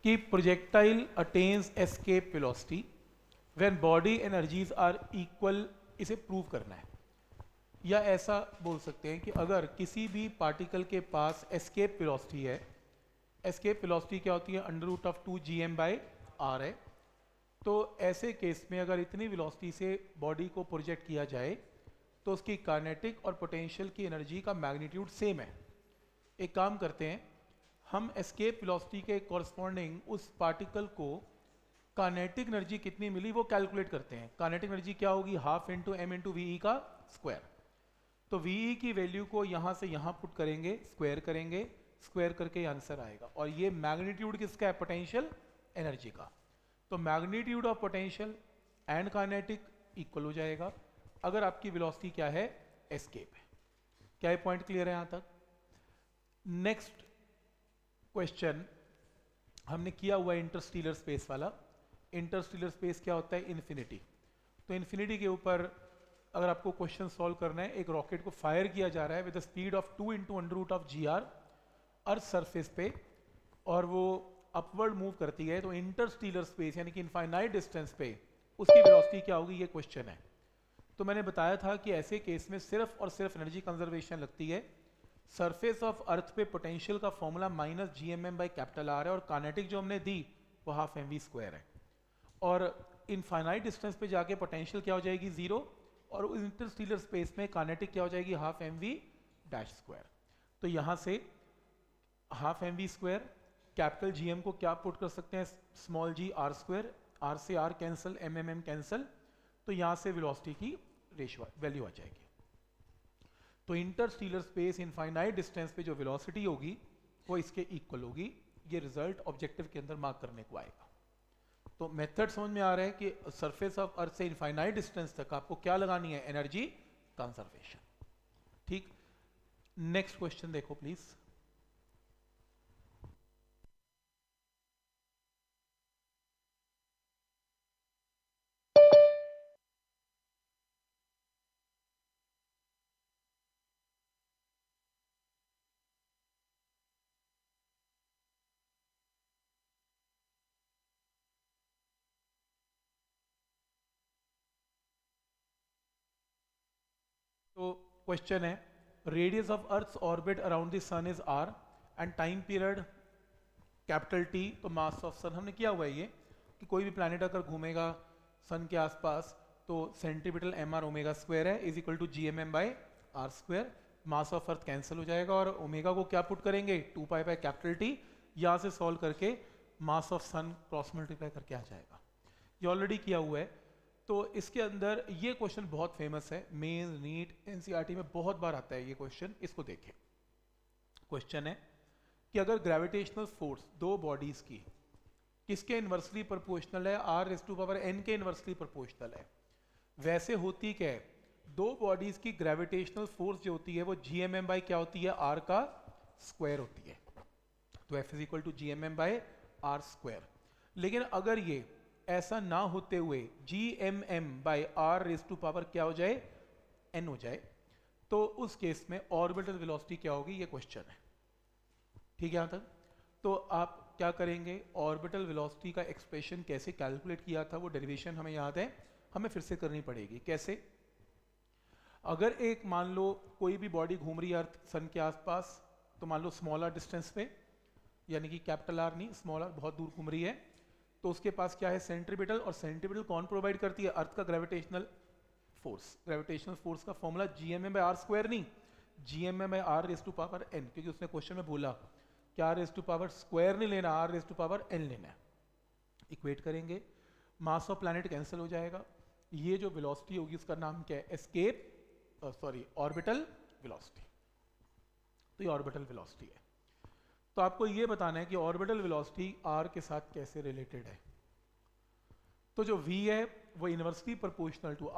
कि projectile attains escape velocity when body energies are equal, इसे prove करना है। या ऐसा बोल सकते हैं कि अगर किसी भी पार्टिकल के पास एस्केप वेलोसिटी है, एस्केप वेलोसिटी क्या होती है, अंडर रूट ऑफ 2gm/r है, तो ऐसे केस में अगर इतनी वेलोसिटी से बॉडी को प्रोजेक्ट किया जाए तो उसकी काइनेटिक और पोटेंशियल की एनर्जी का मैग्नीट्यूड सेम है। एक काम करते हैं, हम एस्केप वेलोसिटी के कॉरस्पॉन्डिंग उस पार्टिकल को काइनेटिक एनर्जी कितनी मिली वो कैलकुलेट करते हैं। काइनेटिक एनर्जी क्या होगी, half into M into V का स्क्वायर। तो वी की वैल्यू को यहाँ से यहाँ पुट करेंगे, स्क्वायर करेंगे, स्क्वायर करके आंसर आएगा। और ये मैग्नीट्यूड किसका है, पोटेंशियल एनर्जी का। तो magnitude of potential and kinetic equal हो जाएगा अगर आपकी वेलोसिटी क्या है, एस्केप है। क्या ये पॉइंट क्लियर है यहाँ तक? नेक्स्ट क्वेश्चन हमने किया हुआ है इंटरस्टेलर स्पेस वाला। इंटरस्टेलर स्पेस क्या होता है, इन्फिनिटी। तो इन्फिनिटी के ऊपर अगर आपको क्वेश्चन सॉल्व करना है, एक रॉकेट को फायर किया जा रहा है with the speed of 2 × √g(r) earth surface पे, और वो अपवर्ड मूव करती है, तो इंटरस्टेलर स्पेस यानी कि इनफाइनाइट डिस्टेंस पे उसकी वेलोसिटी क्या होगी, ये क्वेश्चन है। तो मैंने बताया था कि ऐसे केस में सिर्फ और सिर्फ एनर्जी कंजर्वेशन लगती है। सरफेस ऑफ अर्थ पे पोटेंशियल का फॉर्मूला -gmm/R है, और काइनेटिक जो हमने दी वो हाफ mv² है। और इनफाइनाइट डिस्टेंस पे जाके पोटेंशियल क्या हो जाएगी, 0, और इंटरस्टेलर स्पेस में काइनेटिक क्या हो जाएगी, हाफ mv²। तो यहाँ से हाफ mv², कैपिटल gm को क्या पुट कर सकते हैं, स्मॉल g r², r से r कैंसिल, mm कैंसिल, तो यहाँ से वेलोसिटी की रेशियो वैल्यू आ जाएगी। तो इंटरस्टेलर स्पेस इनफाइनाइट डिस्टेंस पे जो वेलोसिटी होगी वो इसके इक्वल होगी। ये रिजल्ट ऑब्जेक्टिव के अंदर मार्क करने को आएगा। तो मेथड समझ में आ रहा है कि सरफेस ऑफ अर्थ से इनफाइनाइट डिस्टेंस तक आपको क्या लगानी है, एनर्जी कंजर्वेशन। ठीक, नेक्स्ट क्वेश्चन देखो प्लीज। तो क्वेश्चन है, radius of earth orbit around the sun is r and time period capital T। तो मास ऑफ सन हमने किया हुआ है ये कि कोई भी प्लैनेट अगर घूमेगा सन के आसपास तो सेंटीमीटर mr⍵² है is equal to gmm/r²। Mass of earth cancel हो जाएगा और ओमेगा को क्या पुट करेंगे, 2π/T। यहाँ से सॉल्व करके mass of sun cross multiply करके आ जाएगा। ये ऑलरेडी किया हुआ है। तो इसके अंदर ये क्वेश्चन बहुत फेमस है, मेंस, नीट, एनसीईआरटी में बहुत बार आता है ये क्वेश्चन। इसको देखें, क्वेश्चन है कि अगर ग्रेविटेशनल फोर्स दो बॉडीज की किसके इन्वर्सली प्रोपोर्शनल है, r⁻n के इन्वर्सली प्रोपोर्शनल है। वैसे होती क्या है, दो बॉडीज की ग्रेविटेशनल फोर्स जो होती है वो gmm क्या होती है, r का स्क्वायर होती है। तो F is equal to gmm/r²। लेकिन अगर ये ऐसा ना होते हुए gmm/r⁻ क्या हो जाए, n हो जाए, तो उस केस में ऑर्बिटल वेलोसिटी क्या होगी, ये क्वेश्चन है। ठीक है यहाँ तक? तो आप क्या करेंगे, ऑर्बिटल वेलोसिटी का एक्सप्रेशन कैसे कैलकुलेट किया था वो डेरिवेशन हमें याद है, हमें फिर से करनी पड़ेगी। कैसे? अगर एक मान लो कोई भी बॉडी घूम रही है अर्थ सन के आसपास, तो मान लो स्मॉल r डिस्टेंस पे, यानी कि कैपिटल R नहीं, स्मॉल r बहुत दूर घूम रही है, तो उसके पास क्या है, सेंट्रीपिटल। और सेंट्रीपिटल कौन प्रोवाइड करती है, अर्थ का ग्रेविटेशनल फोर्स। ग्रेविटेशनल फोर्स का फॉर्मूला gmm/r² नहीं, gmm/r⁻n, क्योंकि उसने क्वेश्चन में बोला कि r⁻² नहीं लेना, r⁻n लेना है। इक्वेट करेंगे, मास ऑफ प्लैनेट कैंसिल हो जाएगा। ये जो वेलोसिटी होगी उसका नाम क्या है, एस्केप ऑर्बिटल वेलोसिटी। तो ये ऑर्बिटल वेलोसिटी है। तो आपको ये बताना है कि ऑर्बिटल वेलोसिटी r के साथ कैसे रिलेटेड है। तो जो v है वो इनवर्सली प्रोपोर्शनल टू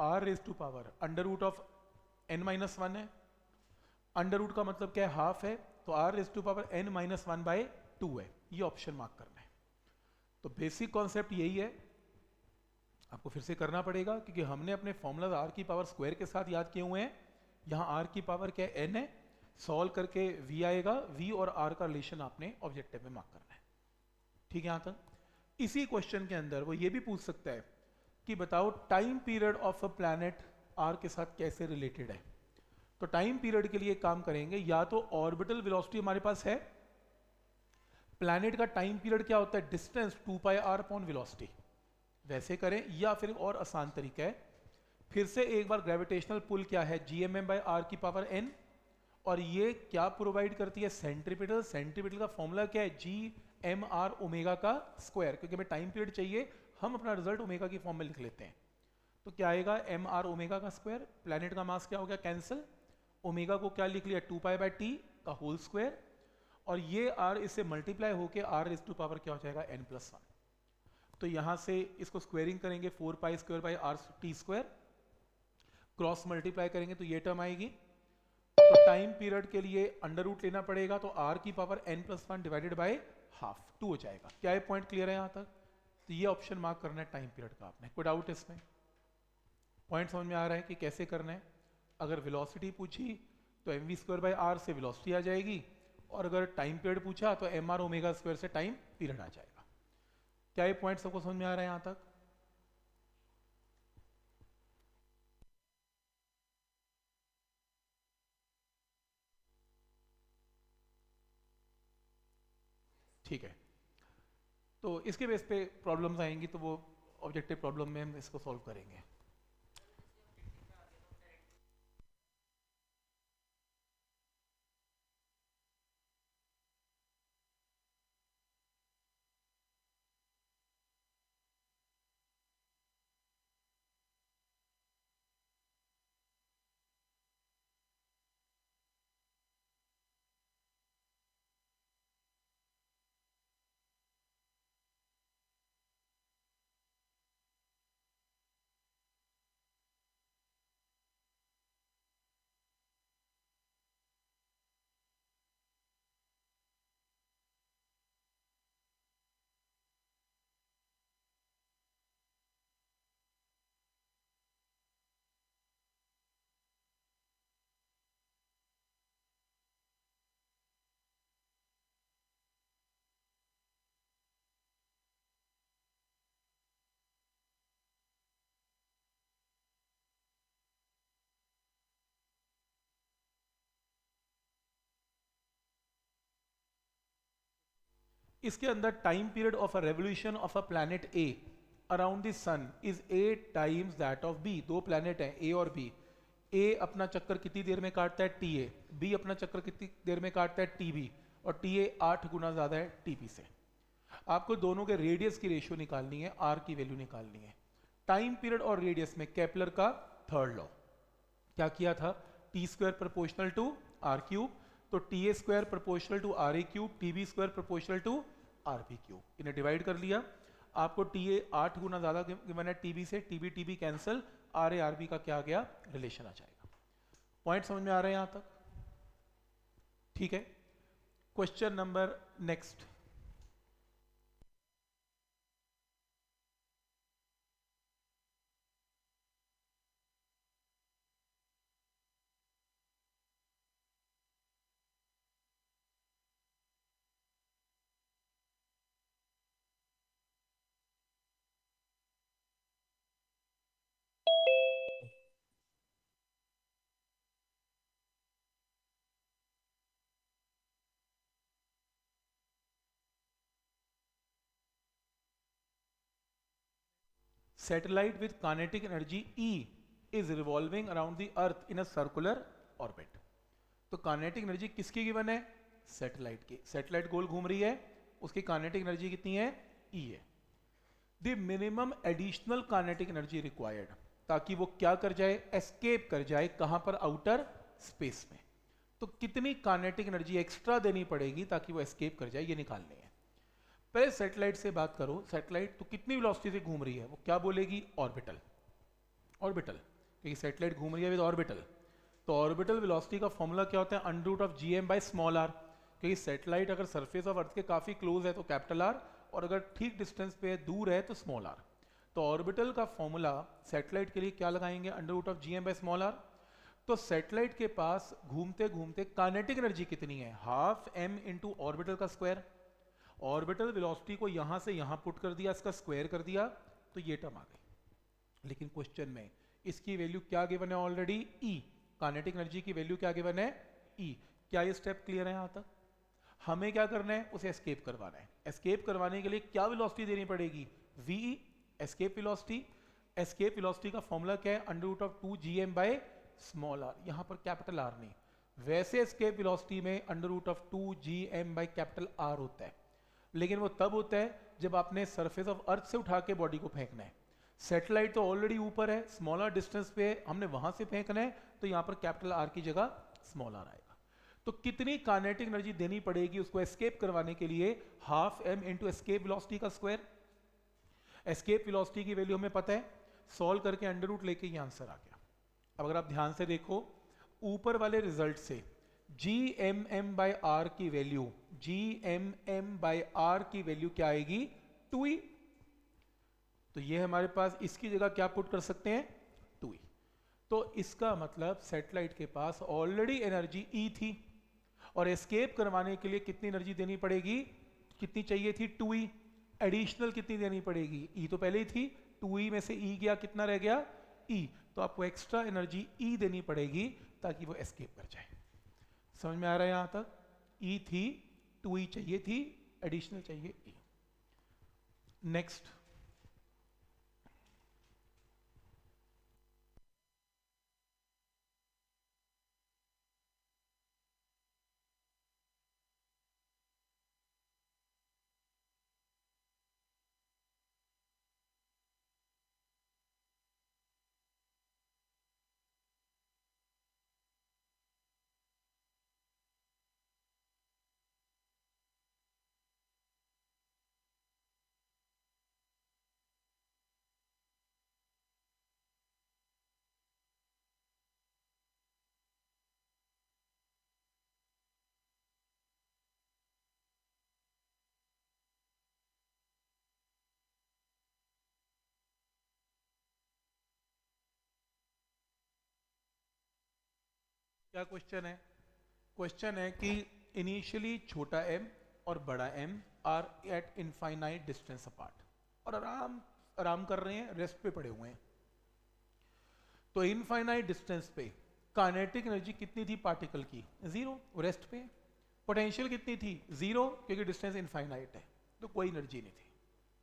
r⁻n⁻1 है। अंडर रूट का मतलब क्या है, हाफ है, तो r⁻n−1/2 है। ये ऑप्शन मार्क करना है। तो बेसिक कॉन्सेप्ट यही है, आपको फिर से करना पड़ेगा क्योंकि हमने अपने फॉर्मूला r की पावर स्क्वायर के साथ याद किए हुए हैं। यहाँ r की पावर क्या है, n है। सॉल्व करके v आएगा, v और r का रिलेशन आपने ऑब्जेक्टिव में मार्क करना है। ठीक है यहाँ तक। इसी क्वेश्चन के अंदर वो ये भी पूछ सकता है कि बताओ time period of a planet R के साथ कैसे रिलेटेड है। तो टाइम पीरियड के लिए काम करेंगे, या तो ऑर्बिटल वेलोसिटी हमारे पास है, प्लैनेट का टाइम पीरियड क्या होता है, डिस्टेंस 2πr अपॉन वेलोसिटी, वैसे करें, या फिर और आसान तरीका है फिर से एक बार ग्रेविटेशनल पुल क्या है, gmm/r की पावर n, और ये क्या प्रोवाइड करती है, सेंट्रीपिटल। सेंट्रीपिटल का फॉर्मूला क्या है, gmr ओमेगा का स्क्वायर, क्योंकि हमें टाइम पीरियड चाहिए, हम अपना रिजल्ट ओमेगा की फॉर्म में लिख लेते हैं। तो क्या आएगा, mr ओमेगा का स्क्वायर, प्लैनेट का मास क्या हो गया, कैंसिल, ओमेगा को क्या लिख लिया, 2π/t का होल स्क्वायर, और ये r इससे मल्टीप्लाई होके r⁻² क्या हो जाएगा, n+1। तो यहां से इसको स्क्वायरिंग करेंगे, 4π² क्रॉस मल्टीप्लाई करेंगे तो ये टर्म आएगी। तो टाइम पीरियड के लिए अंडर रूट लेना पड़ेगा, तो r की power n+1 divided by half 2 हो जाएगा। क्या ये पॉइंट क्लियर है यहाँ तक? तो ये ऑप्शन मार्क करना है टाइम पीरियड का आपने। कोई डाउट इसमें? पॉइंट समझ में आ रहा है कि कैसे करना है? अगर वेलोसिटी पूछी तो mv²/r से वेलोसिटी आ जाएगी, और अगर टाइम पीरियड पूछा तो mr ओमेगा स्क्वायर से टाइम पीरियड आ जाएगा। क्या ये पॉइंट सबको समझ में आ रहा है यहाँ तक? ठीक है, तो इसके बेस पे प्रॉब्लम्स आएंगी, तो वो ऑब्जेक्टिव प्रॉब्लम में हम इसको सॉल्व करेंगे। इसके अंदर time period of a revolution of a planet A around the sun is 8 times that of B. दो प्लैनेट हैं ए और बी। ए अपना चक्कर कितनी देर में काटता है, टी ए। बी अपना चक्कर कितनी देर में काटता है, टी बी। और टी ए 8 गुना ज्यादा है टी बी से। आपको दोनों के रेडियस की रेशियो निकालनी है, आर की वैल्यू निकालनी है। टाइम पीरियड और रेडियस में केपलर का थर्ड लॉ क्या किया था, t² proportional to are cube, तो ta² proportional to R A cube, tb² proportional to R B cube. इन्हें डिवाइड कर लिया, आपको TA 8 गुना ज्यादा गिवन है TB से, TB कैंसिल, RA RB का क्या आ गया, रिलेशन आ जाएगा। पॉइंट समझ में आ रहे हैं यहां तक? ठीक है, question number next. Satellite with kinetic energy E is revolving around the earth in a circular orbit। तो काइनेटिक एनर्जी किसकी गिवन है, सैटेलाइट की। सैटेलाइट गोल घूम रही है, उसकी काइनेटिक एनर्जी कितनी है, E है। The minimum additional kinetic energy required, ताकि वो क्या कर जाए, एस्केप कर जाए, कहां पर, आउटर स्पेस में। तो कितनी काइनेटिक एनर्जी एक्स्ट्रा देनी पड़ेगी ताकि वो एस्केप कर जाए, ये निकालनी है। पहले सैटेलाइट से बात करो, सैटेलाइट तो कितनी वेलोसिटी से घूम रही है, वो क्या बोलेगी, ऑर्बिटल। ऑर्बिटल, क्योंकि सैटेलाइट घूम रही है विद ऑर्बिटल, तो ऑर्बिटल वेलोसिटी का फॉर्मूला क्या होता है, अंडर रूट ऑफ gm/r। क्योंकि सैटेलाइट अगर सरफेस ऑफ अर्थ के काफी क्लोज है तो कैपिटल आर, और अगर ठीक डिस्टेंस पे है, दूर है, तो स्मॉल आर। तो ऑर्बिटल का फॉर्मूला सैटेलाइट के लिए क्या लगाएंगे, अंडर रूट ऑफ gm/r। तो सैटेलाइट के पास घूमते घूमते काइनेटिक एनर्जी कितनी है, ½ m इंटू ऑर्बिटल का स्क्वायर। ऑर्बिटल वेलोसिटी को यहां से यहां पुट कर दिया, इसका स्क्वायर कर दिया, तो ये टर्म आ गई। लेकिन क्वेश्चन में इसकी वैल्यू क्या गिवन है ऑलरेडी, ई। काइनेटिक एनर्जी की वैल्यू क्या गिवन है, ई। क्या ये स्टेप क्लियर है यहां तक? हमें क्या करना है, उसे एस्केप करवाना है। एस्केप करवाने के लिए क्या वेलोसिटी देनी पड़ेगी, V, escape velocity. Escape velocity का फॉर्मूला क्या है, under root of 2gm by small r, यहां पर कैपिटल आर नहीं। वैसे एस्केप वेलोसिटी में under root of 2gm by capital R होता है, लेकिन वो तब होता है जब आपने सरफेस ऑफ अर्थ से उठा के बॉडी को फेंकना है। सैटेलाइट तो ऑलरेडी ऊपर है, स्मॉलर डिस्टेंस पे हमने वहां से फेंकना है, तो यहां पर कैपिटल आर की जगह स्मॉल आर आएगा। तो कितनी काइनेटिक एनर्जी देनी पड़ेगी उसको एस्केप करवाने के लिए, half m into escape velocity का स्क्वायर। एस्केप वेलोसिटी की वैल्यू हमें पता है, सॉल्व करके अंडर रूट लेके ये आंसर आ गया। अब अगर आप ध्यान से देखो ऊपर वाले रिजल्ट से gmm बाय आर की वैल्यू, gmm बाय आर की वैल्यू क्या आएगी, 2e। तो ये हमारे पास इसकी जगह क्या पुट कर सकते हैं, 2e। तो इसका मतलब सैटेलाइट के पास ऑलरेडी एनर्जी E थी, और एस्केप करवाने के लिए कितनी एनर्जी देनी पड़ेगी, कितनी चाहिए थी, 2e। एडिशनल कितनी देनी पड़ेगी, E तो पहले ही थी, 2e में से E गया, कितना रह गया, E। तो आपको एक्स्ट्रा एनर्जी E देनी पड़ेगी ताकि वो एस्केप कर जाए। समझ में आ रहा है यहां तक? E थी, 2e चाहिए थी, एडिशनल चाहिए E। नेक्स्ट, क्या क्वेश्चन है? क्वेश्चन है कि इनिशियली छोटा m और बड़ा m are at infinite distance apart, और आराम आराम कर रहे हैं, रेस्ट पे पड़े हुए हैं। तो इनफाइनाइट डिस्टेंस पे काइनेटिक एनर्जी कितनी थी पार्टिकल की, 0, रेस्ट पे। पोटेंशियल कितनी थी, 0, क्योंकि डिस्टेंस इनफाइनाइट है, तो कोई एनर्जी नहीं थी।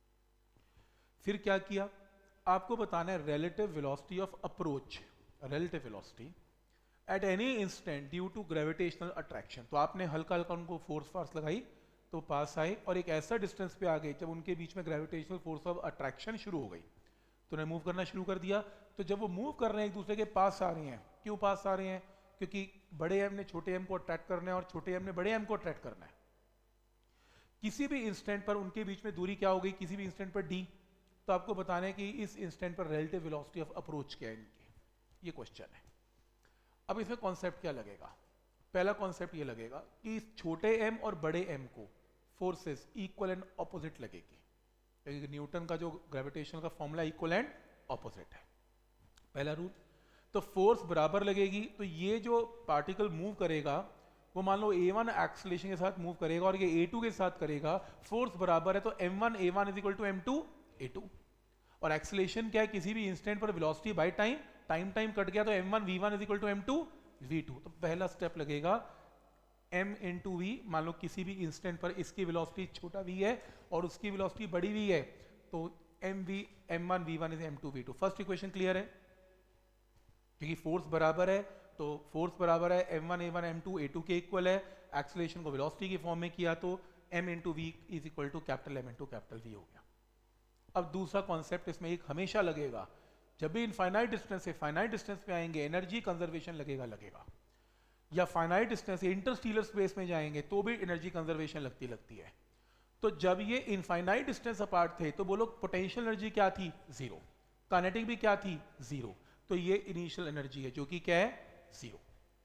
फिर क्या किया, आपको बताना है relative velocity of approach, relative velocity at any instant due to gravitational attraction. तो आपने हल्का हल्का उनको फोर्स लगाई तो पास आए, और एक ऐसा डिस्टेंस पे आ गए जब उनके बीच में ग्रेविटेशनल फोर्स ऑफ अट्रैक्शन शुरू हो गई, तो उन्हें मूव करना शुरू कर दिया। तो जब वो मूव कर रहे हैं एक दूसरे के पास आ रहे हैं, क्यों पास आ रहे हैं, क्योंकि बड़े एम ने छोटे एम को अट्रैक्ट करना है और छोटे एम ने बड़े एम को अट्रैक्ट करना है। किसी भी इंस्टेंट पर उनके बीच में दूरी क्या हो गई, किसी भी इंस्टेंट पर d। तो आपको बताना है कि इस इंस्टेंट पर रिलेटिव वेलोसिटी ऑफ अप्रोच क्या है इनकी, ये क्वेश्चन है। अब इसमें कॉन्सेप्ट क्या लगेगा, पहला कॉन्सेप्ट ये लगेगा कि इस छोटे m और बड़े m को फोर्सेस इक्वल एंड ऑपोजिट लगेगी, क्योंकि न्यूटन का जो ग्रेविटेशन का फॉर्मूला इक्वल एंड ऑपोजिट है, पहला रूल। तो फोर्स बराबर लगेगी, तो ये जो पार्टिकल मूव करेगा वो मान लो a1 एक्सेलरेशन के साथ मूव करेगा और ये a2 के साथ करेगा, फोर्स बराबर है, तो m1 a1 is equal to m2 a2। और एक्सेलरेशन क्या है, किसी भी इंस्टेंट पर velocity by time, time cut गया तो m1 v1 is equal to m2 v2। तो पहला स्टेप लगेगा m इंटू वी, मान लो किसी भी इंस्टेंट पर इसकी वेलोसिटी छोटा v है और उसकी वेलोसिटी बड़ी v है, तो m1 v1 is m2 v2। First equation clear है, क्योंकि फोर्स बराबर है, तो फोर्स बराबर है m1 a1 m2 a2 के इक्वल है। एक्सेलरेशन को वेलोसिटी की फॉर्म में किया तो m into V is equal to capital M into capital V हो गया। अब दूसरा कॉन्सेप्ट इसमें एक हमेशा लगेगा, जब भी इनफाइनाइट डिस्टेंस से फाइनाइट डिस्टेंस पे आएंगे एनर्जी कंजर्वेशन लगेगा, या फाइनाइट डिस्टेंस से इंटरस्टेलर स्पेस में जाएंगे तो भी एनर्जी कंजर्वेशन लगती है। तो जब ये इनफाइनाइट डिस्टेंस अपार्ट थे तो बोलो पोटेंशियल एनर्जी क्या थी, 0, काइनेटिक भी क्या थी, 0। तो ये इनिशियल एनर्जी है जो कि क्या है, 0।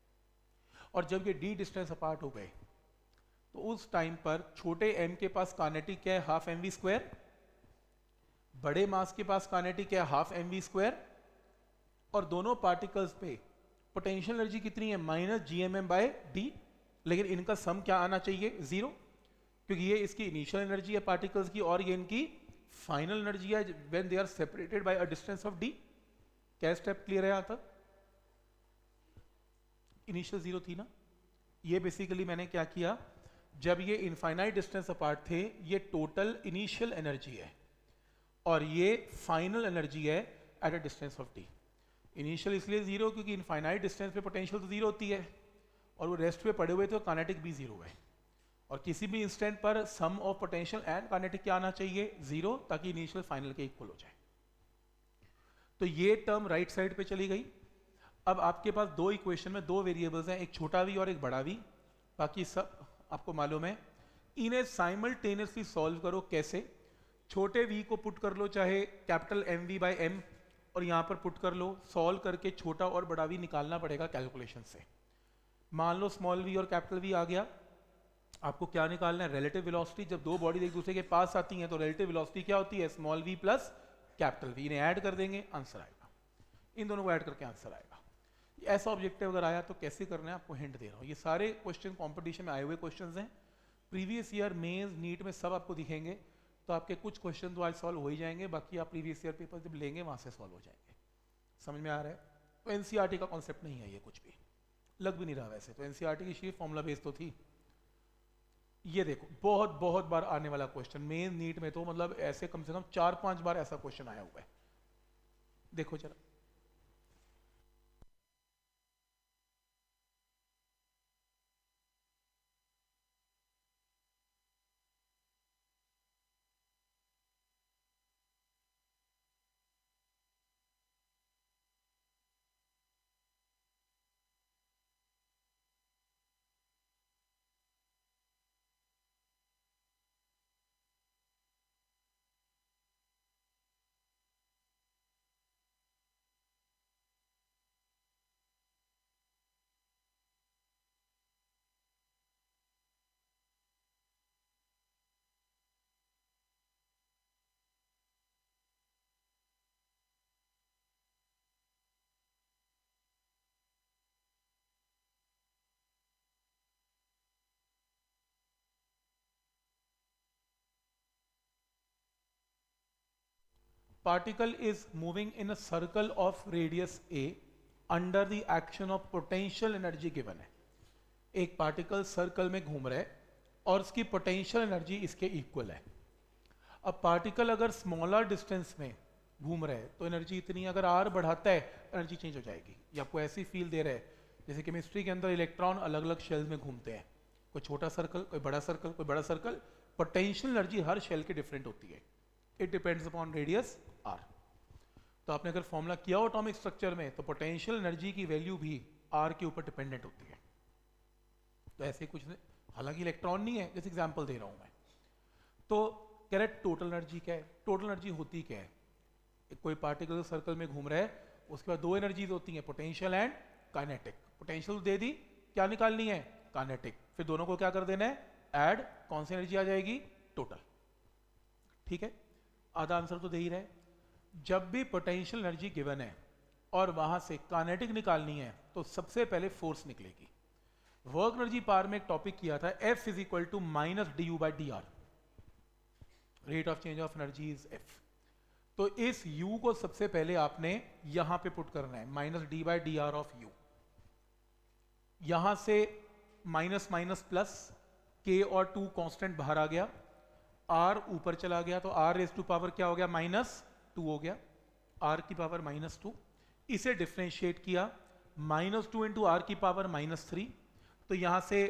और जब ये d डिस्टेंस अपार्ट हो गए तो उस टाइम पर छोटे m के पास काइनेटिक क्या है, हाफ mv स्क्वायर, बड़े मास के पास काइनेटिक क्या है, हाफ mv स्क्वायर, और दोनों पार्टिकल्स पे पोटेंशियल एनर्जी कितनी है, -gmm बाय d, लेकिन इनका सम क्या आना चाहिए, 0। क्योंकि ये इसकी इनिशियल एनर्जी है पार्टिकल्स की और ये इनकी फाइनल एनर्जी है when they are separated by a distance of d। क्या स्टेप क्लियर है यहां तक? इनिशियल जीरो थी ना, ये बेसिकली मैंने क्या किया, जब ये इनफाइनाइट डिस्टेंस अपार्ट थे, ये टोटल इनिशियल एनर्जी है और ये फाइनल एनर्जी है at a distance of d। Initial इसलिए जीरो क्योंकि इनफाइनाइट डिस्टेंस पे पोटेंशियल तो जीरो होती है और वो रेस्ट पे पड़े हुए थे, काइनेटिक भी जीरो है। और किसी भी इंस्टेंट पर sum of potential and kinetic क्या आना चाहिए? जीरो, ताकि इनिशियल फाइनल के इक्वल हो जाए। तो ये टर्म राइट साइड पे चली गई। अब आपके पास दो इक्वेशन में दो वेरिएबल्स हैं, एक छोटा v और एक बड़ा v, बाकी सब आपको मालूम है। इन्हें साइमल्टेनियसली सॉल्व करो। कैसे? छोटे v को पुट कर लो चाहे कैपिटल mv बाई m और यहां पर पुट कर लो, सॉल्व करके छोटा और बड़ा v निकालना पड़ेगा कैलकुलेशन से। मान लो स्मॉल v और कैपिटल v आ गया, आपको क्या निकालना है? Relative velocity. जब दो बॉडी एक दूसरे के पास आती हैं तो रिलेटिव वेलोसिटी क्या होती है? Small v plus capital v। इन्हें ऐड कर देंगे, आंसर आएगा। इन दोनों को ऐड करके आंसर आएगा। ऐसा ऑब्जेक्टिव अगर आया तो कैसे करना है आपको हिंट दे रहा हूँ। ये सारे क्वेश्चन कंपटीशन में आए हुए क्वेश्चंस हैं, प्रीवियस ईयर मेंस नीट में सब आपको दिखेंगे। तो आपके कुछ क्वेश्चन तो आज सॉल्व हो ही जाएंगे, बाकी आप प्रीवियस ईयर पेपर जब लेंगे वहां से सॉल्व हो जाएंगे। समझ में आ रहा है? तो एनसीईआरटी का कॉन्सेप्ट नहीं है ये, कुछ भी लग भी नहीं रहा। वैसे तो एनसीईआरटी की शीट फॉर्मूला बेस तो थी। ये देखो बहुत बहुत बार आने वाला क्वेश्चन मेन नीट में, तो मतलब ऐसे कम से कम 4-5 बार ऐसा क्वेश्चन आया हुआ है। देखो जरा, particle is moving in a circle of radius a under the action of potential energy given है। एक पार्टिकल सर्कल में घूम रहा है और उसकी पोटेंशियल एनर्जी इसके इक्वल है। अब पार्टिकल अगर स्मॉलर डिस्टेंस में घूम रहा है तो एनर्जी इतनी, अगर r बढ़ाता है एनर्जी चेंज हो जाएगी। ये आपको ऐसी फील दे रहा है जैसे केमिस्ट्री के अंदर इलेक्ट्रॉन अलग अलग शेल्स में घूमते हैं, कोई छोटा सर्कल, कोई बड़ा सर्कल, कोई बड़ा सर्कल। पोटेंशियल एनर्जी हर शेल की डिफरेंट होती है, it depends upon radius r। तो आपने अगर फॉर्मूला किया हो एटॉमिक स्ट्रक्चर में तो पोटेंशियल एनर्जी की वैल्यू भी r के ऊपर डिपेंडेंट होती है। तो ऐसे कुछ, हालांकि इलेक्ट्रॉन नहीं है, जैसे एग्जांपल दे रहा हूं मैं। तो कह रहे टोटल एनर्जी क्या है? टोटल एनर्जी होती क्या है? कोई पार्टिकल सर्कल में घूम रहा है, उसके बाद दो एनर्जीज होती हैं, पोटेंशियल एंड काइनेटिक। पोटेंशियल दे दी, क्या निकालनी है? काइनेटिक। फिर दोनों को क्या कर देना है? ऐड। कौन सी एनर्जी आ जाएगी? टोटल। ठीक है, आधा आंसर तो दे ही रहे। जब भी पोटेंशियल एनर्जी गिवन है और वहां से काइनेटिक निकालनी है तो सबसे पहले फोर्स निकलेगी। वर्क एनर्जी पावर में एक टॉपिक किया था, F is equal to minus D U by D R, rate of change of energy is F। तो इस U को सबसे पहले आपने यहां पे पुट करना है, minus D by D R of U। यहां से माइनस माइनस प्लस, K और 2 कांस्टेंट बाहर आ गया, R ऊपर चला गया, तो R रेज टू पावर क्या हो गया? -2 हो गया, R की पावर -2। इसे डिफरेंशिएट किया, -2 इंटू R की पावर -3। तो यहां से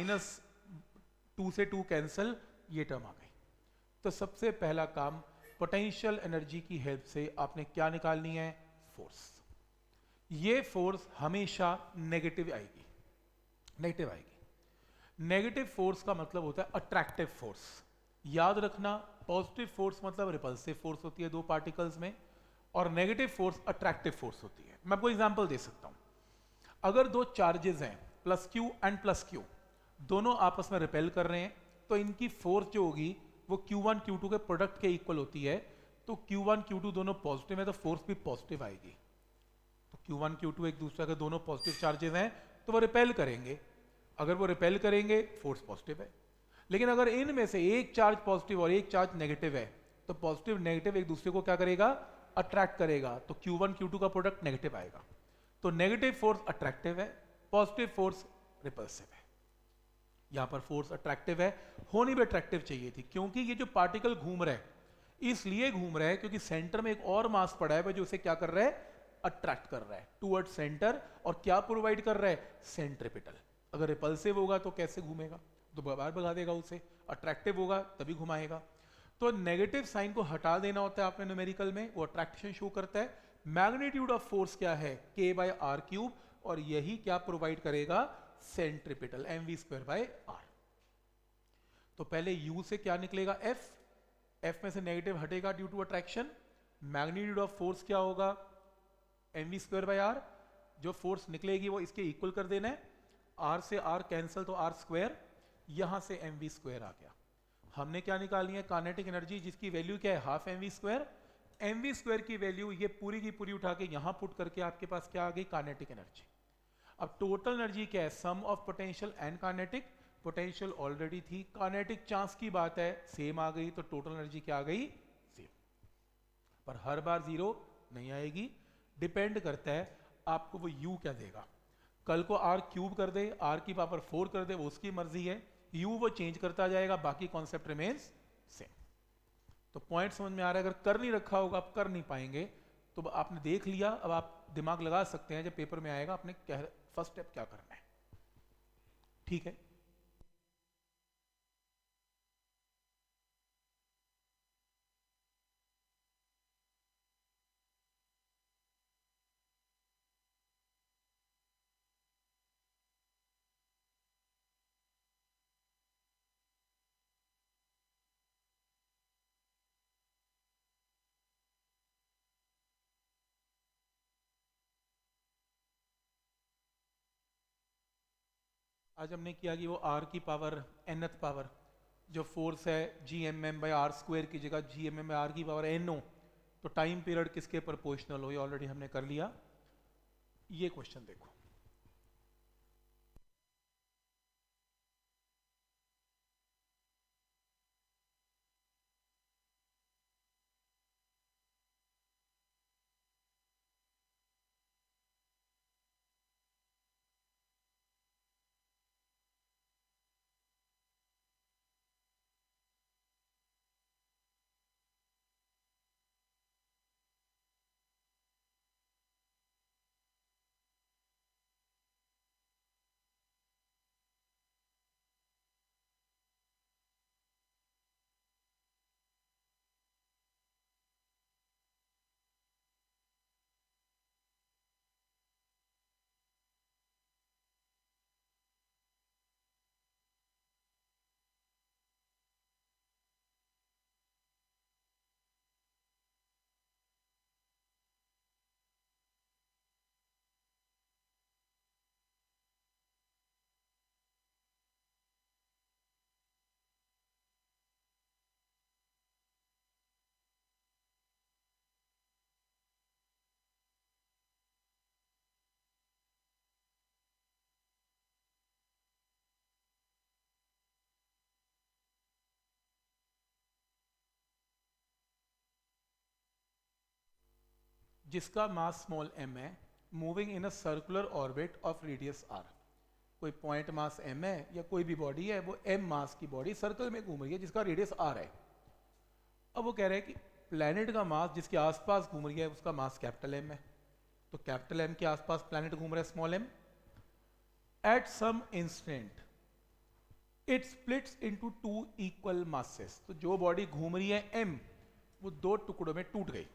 -2 से 2 कैंसिल, ये टर्म आ गई। तो सबसे पहला काम पोटेंशियल एनर्जी की हेल्प से आपने क्या निकालनी है? फोर्स। ये फोर्स हमेशा नेगेटिव आएगी, नेगेटिव आएगी। नेगेटिव फोर्स का मतलब होता है अट्रैक्टिव फोर्स। याद रखना, पॉजिटिव फोर्स मतलब रिपल्सिव फोर्स होती है दो पार्टिकल्स में, और नेगेटिव फोर्स अट्रैक्टिव फोर्स होती है। मैं आपको एग्जांपल दे सकता हूं। अगर दो चार्जेस हैं +q एंड +q, दोनों आपस में रिपेल कर रहे हैं, तो इनकी फोर्स जो होगी वो q1 q2 के प्रोडक्ट के इक्वल होती है। तो q1 q2 दोनों पॉजिटिव है तो फोर्स भी पॉजिटिव आएगी। तो q1 q2 एक दूसरे के दोनों पॉजिटिव चार्जेस हैं तो वो रिपेल करेंगे। अगर वो रिपेल करेंगे फोर्स पॉजिटिव है। लेकिन अगर इनमें से एक चार्ज पॉजिटिव और एक चार्ज नेगेटिव है तो पॉजिटिव नेगेटिव एक दूसरे को क्या करेगा, अट्रैक्ट करेगा, तो Q1 Q2 का प्रोडक्ट नेगेटिव आएगा। तो नेगेटिव फोर्स अट्रैक्टिव है, पॉजिटिव फोर्स रिपल्सिव है। यहां पर फोर्स अट्रैक्टिव है, होनी भी अट्रैक्टिव चाहिए थी, क्योंकि ये जो पार्टिकल घूम रहा है इसलिए घूम रहा है क्योंकि सेंटर में एक और मास पड़ा है जो उसे क्या कर रहा है, अट्रैक्ट कर रहा है टुवर्ड सेंटर, और क्या प्रोवाइड कर रहा है, सेंट्रिपिटल। अगर रिपल्सिव होगा तो कैसे घूमेगा, तो बार भगा देगा उसे, अट्रैक्टिव होगा तभी घुमाएगा। तो नेगेटिव साइन को हटा देना होता है आपने न्यूमेरिकल में, वो अट्रैक्शन शो करता है। मैग्नीट्यूड ऑफ फोर्स क्या है, K/r³, और यही क्या प्रोवाइड करेगा, सेंट्रिपिटल, mv²/r। तो पहले U से क्या निकलेगा, F में से नेगेटिव हटेगा due to attraction. Magnitude of force क्या होगा, mv²/r। जो फोर्स निकलेगी वो इसके इक्वल कर देना है, r से r कैंसिल तो r², यहां से mv² आ गया। हमने क्या निकालनी है, काइनेटिक एनर्जी, जिसकी वैल्यू क्या है, हाफ mv²। mv² की वैल्यू ये पूरी की पूरी उठा के यहां पुट करके आपके पास क्या आ गई, काइनेटिक एनर्जी। अब टोटल एनर्जी क्या है, sum of potential and kinetic. Potential already थी, काइनेटिक चांस की बात है, सेम आ गई, तो टोटल एनर्जी क्या आ गई, सेम। पर हर बार जीरो नहीं आएगी, डिपेंड करता है आपको वो U क्या देगा। कल को r³ कर दे, r की पावर 4 कर दे, वो उसकी मर्जी है, U वो चेंज करता जाएगा, बाकी कॉन्सेप्ट रिमेन्स सेम। तो पॉइंट समझ में आ रहा है, अगर कर नहीं रखा होगा आप कर नहीं पाएंगे। तो आपने देख लिया, अब आप दिमाग लगा सकते हैं, जब पेपर में आएगा आपने फर्स्ट स्टेप क्या करना है, ठीक है। आज हमने किया कि वो r की पावर nth पावर जो फोर्स है Gmm/r² की जगह Gmm/r की पावर n हो, तो टाइम पीरियड किसके प्रोपोर्शनल हो, ये ऑलरेडी हमने कर लिया। ये क्वेश्चन देखो, जिसका मास स्मॉल m है, moving in a circular orbit of radius r। कोई पॉइंट मास m है या कोई भी बॉडी है, वो m मास की बॉडी सर्कल में घूम रही है जिसका रेडियस r है। अब वो कह रहे हैं कि प्लैनेट का मास जिसके आसपास घूम रही है उसका मास कैपिटल m है, तो कैपिटल M के आसपास प्लैनेट घूम रहा है small m। At some instant it splits into 2 equal masses. तो जो बॉडी घूम रही है m, वो दो टुकड़ों में टूट गई।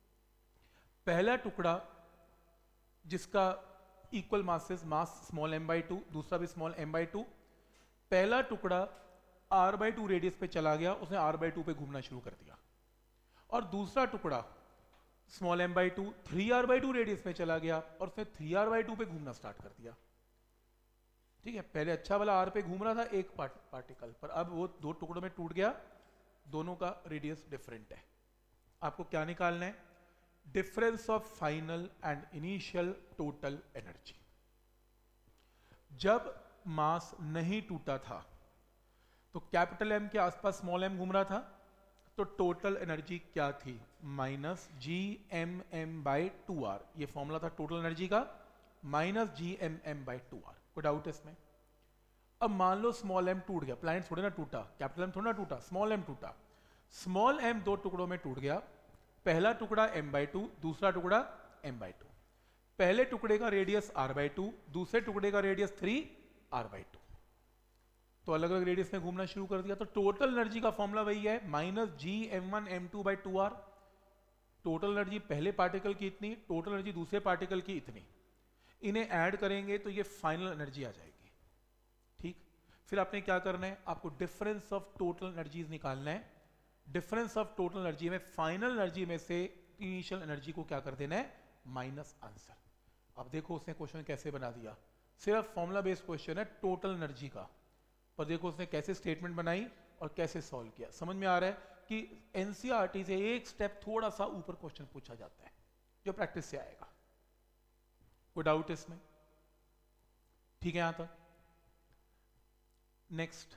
पहला टुकड़ा जिसका equal masses, mass small m/2, दूसरा भी स्मॉल m/2। पहला टुकड़ा r/2 रेडियस पे चला गया, उसने r/2 पे घूमना शुरू कर दिया। और दूसरा टुकड़ा स्मॉल m/2 3r/2 रेडियस में चला गया और उसने 3r/2 पे घूमना स्टार्ट कर दिया। ठीक है, पहले अच्छा वाला r पे घूम रहा था एक पार्टिकल, पर अब वो दो टुकड़ों में टूट गया, दोनों का रेडियस डिफरेंट है। आपको क्या निकालना है, difference of final and initial total energy. जब मास नहीं टूटा था तो कैपिटल एम के आसपास स्मॉल एम घूम रहा था, तो टोटल एनर्जी क्या थी? Minus G M M by two R, ये फॉर्मूला था टोटल एनर्जी का, minus G M M by two R. कोई डाउट है इसमें? अब मान लो स्मॉल एम टूट गया, प्लैनेट थोड़े ना टूटा, कैपिटल एम थोड़ा ना टूटा, स्मॉल एम टूटा। स्मॉल एम दो टुकड़ों में टूट गया, पहला टुकड़ा एम बाई टू, दूसरा टुकड़ा एम बाई टू। पहले टुकड़े का रेडियस आर बाई टू, दूसरे टुकड़े का रेडियस 3 आर बाई टू, तो अलग अलग रेडियस में घूमना शुरू कर दिया। तो टोटल एनर्जी का फॉर्मूला वही है, minus G M one M two by two R. Total energy पहले पार्टिकल की इतनी, टोटल एनर्जी दूसरे पार्टिकल की इतनी, इन्हें ऐड करेंगे तो ये फाइनल एनर्जी आ जाएगी। ठीक, फिर आपने क्या करना है, आपको डिफरेंस ऑफ टोटल एनर्जीज निकालना है। डिफरेंस ऑफ टोटल एनर्जी में फाइनल एनर्जी में से इनिशियल एनर्जी को क्या कर देना है, माइनस आंसर। अब देखो उसने क्वेश्चन कैसे बना दिया, सिर्फ फॉर्मूला बेस्ड क्वेश्चन है टोटल एनर्जी का, पर देखो उसने कैसे स्टेटमेंट बनाई और कैसे सॉल्व किया। समझ में आ रहा है कि एनसीईआरटी से एक स्टेप थोड़ा सा ऊपर क्वेश्चन पूछा जाता है, जो प्रैक्टिस से आएगा। कोई डाउट इसमें? ठीक है, यहां तक। नेक्स्ट,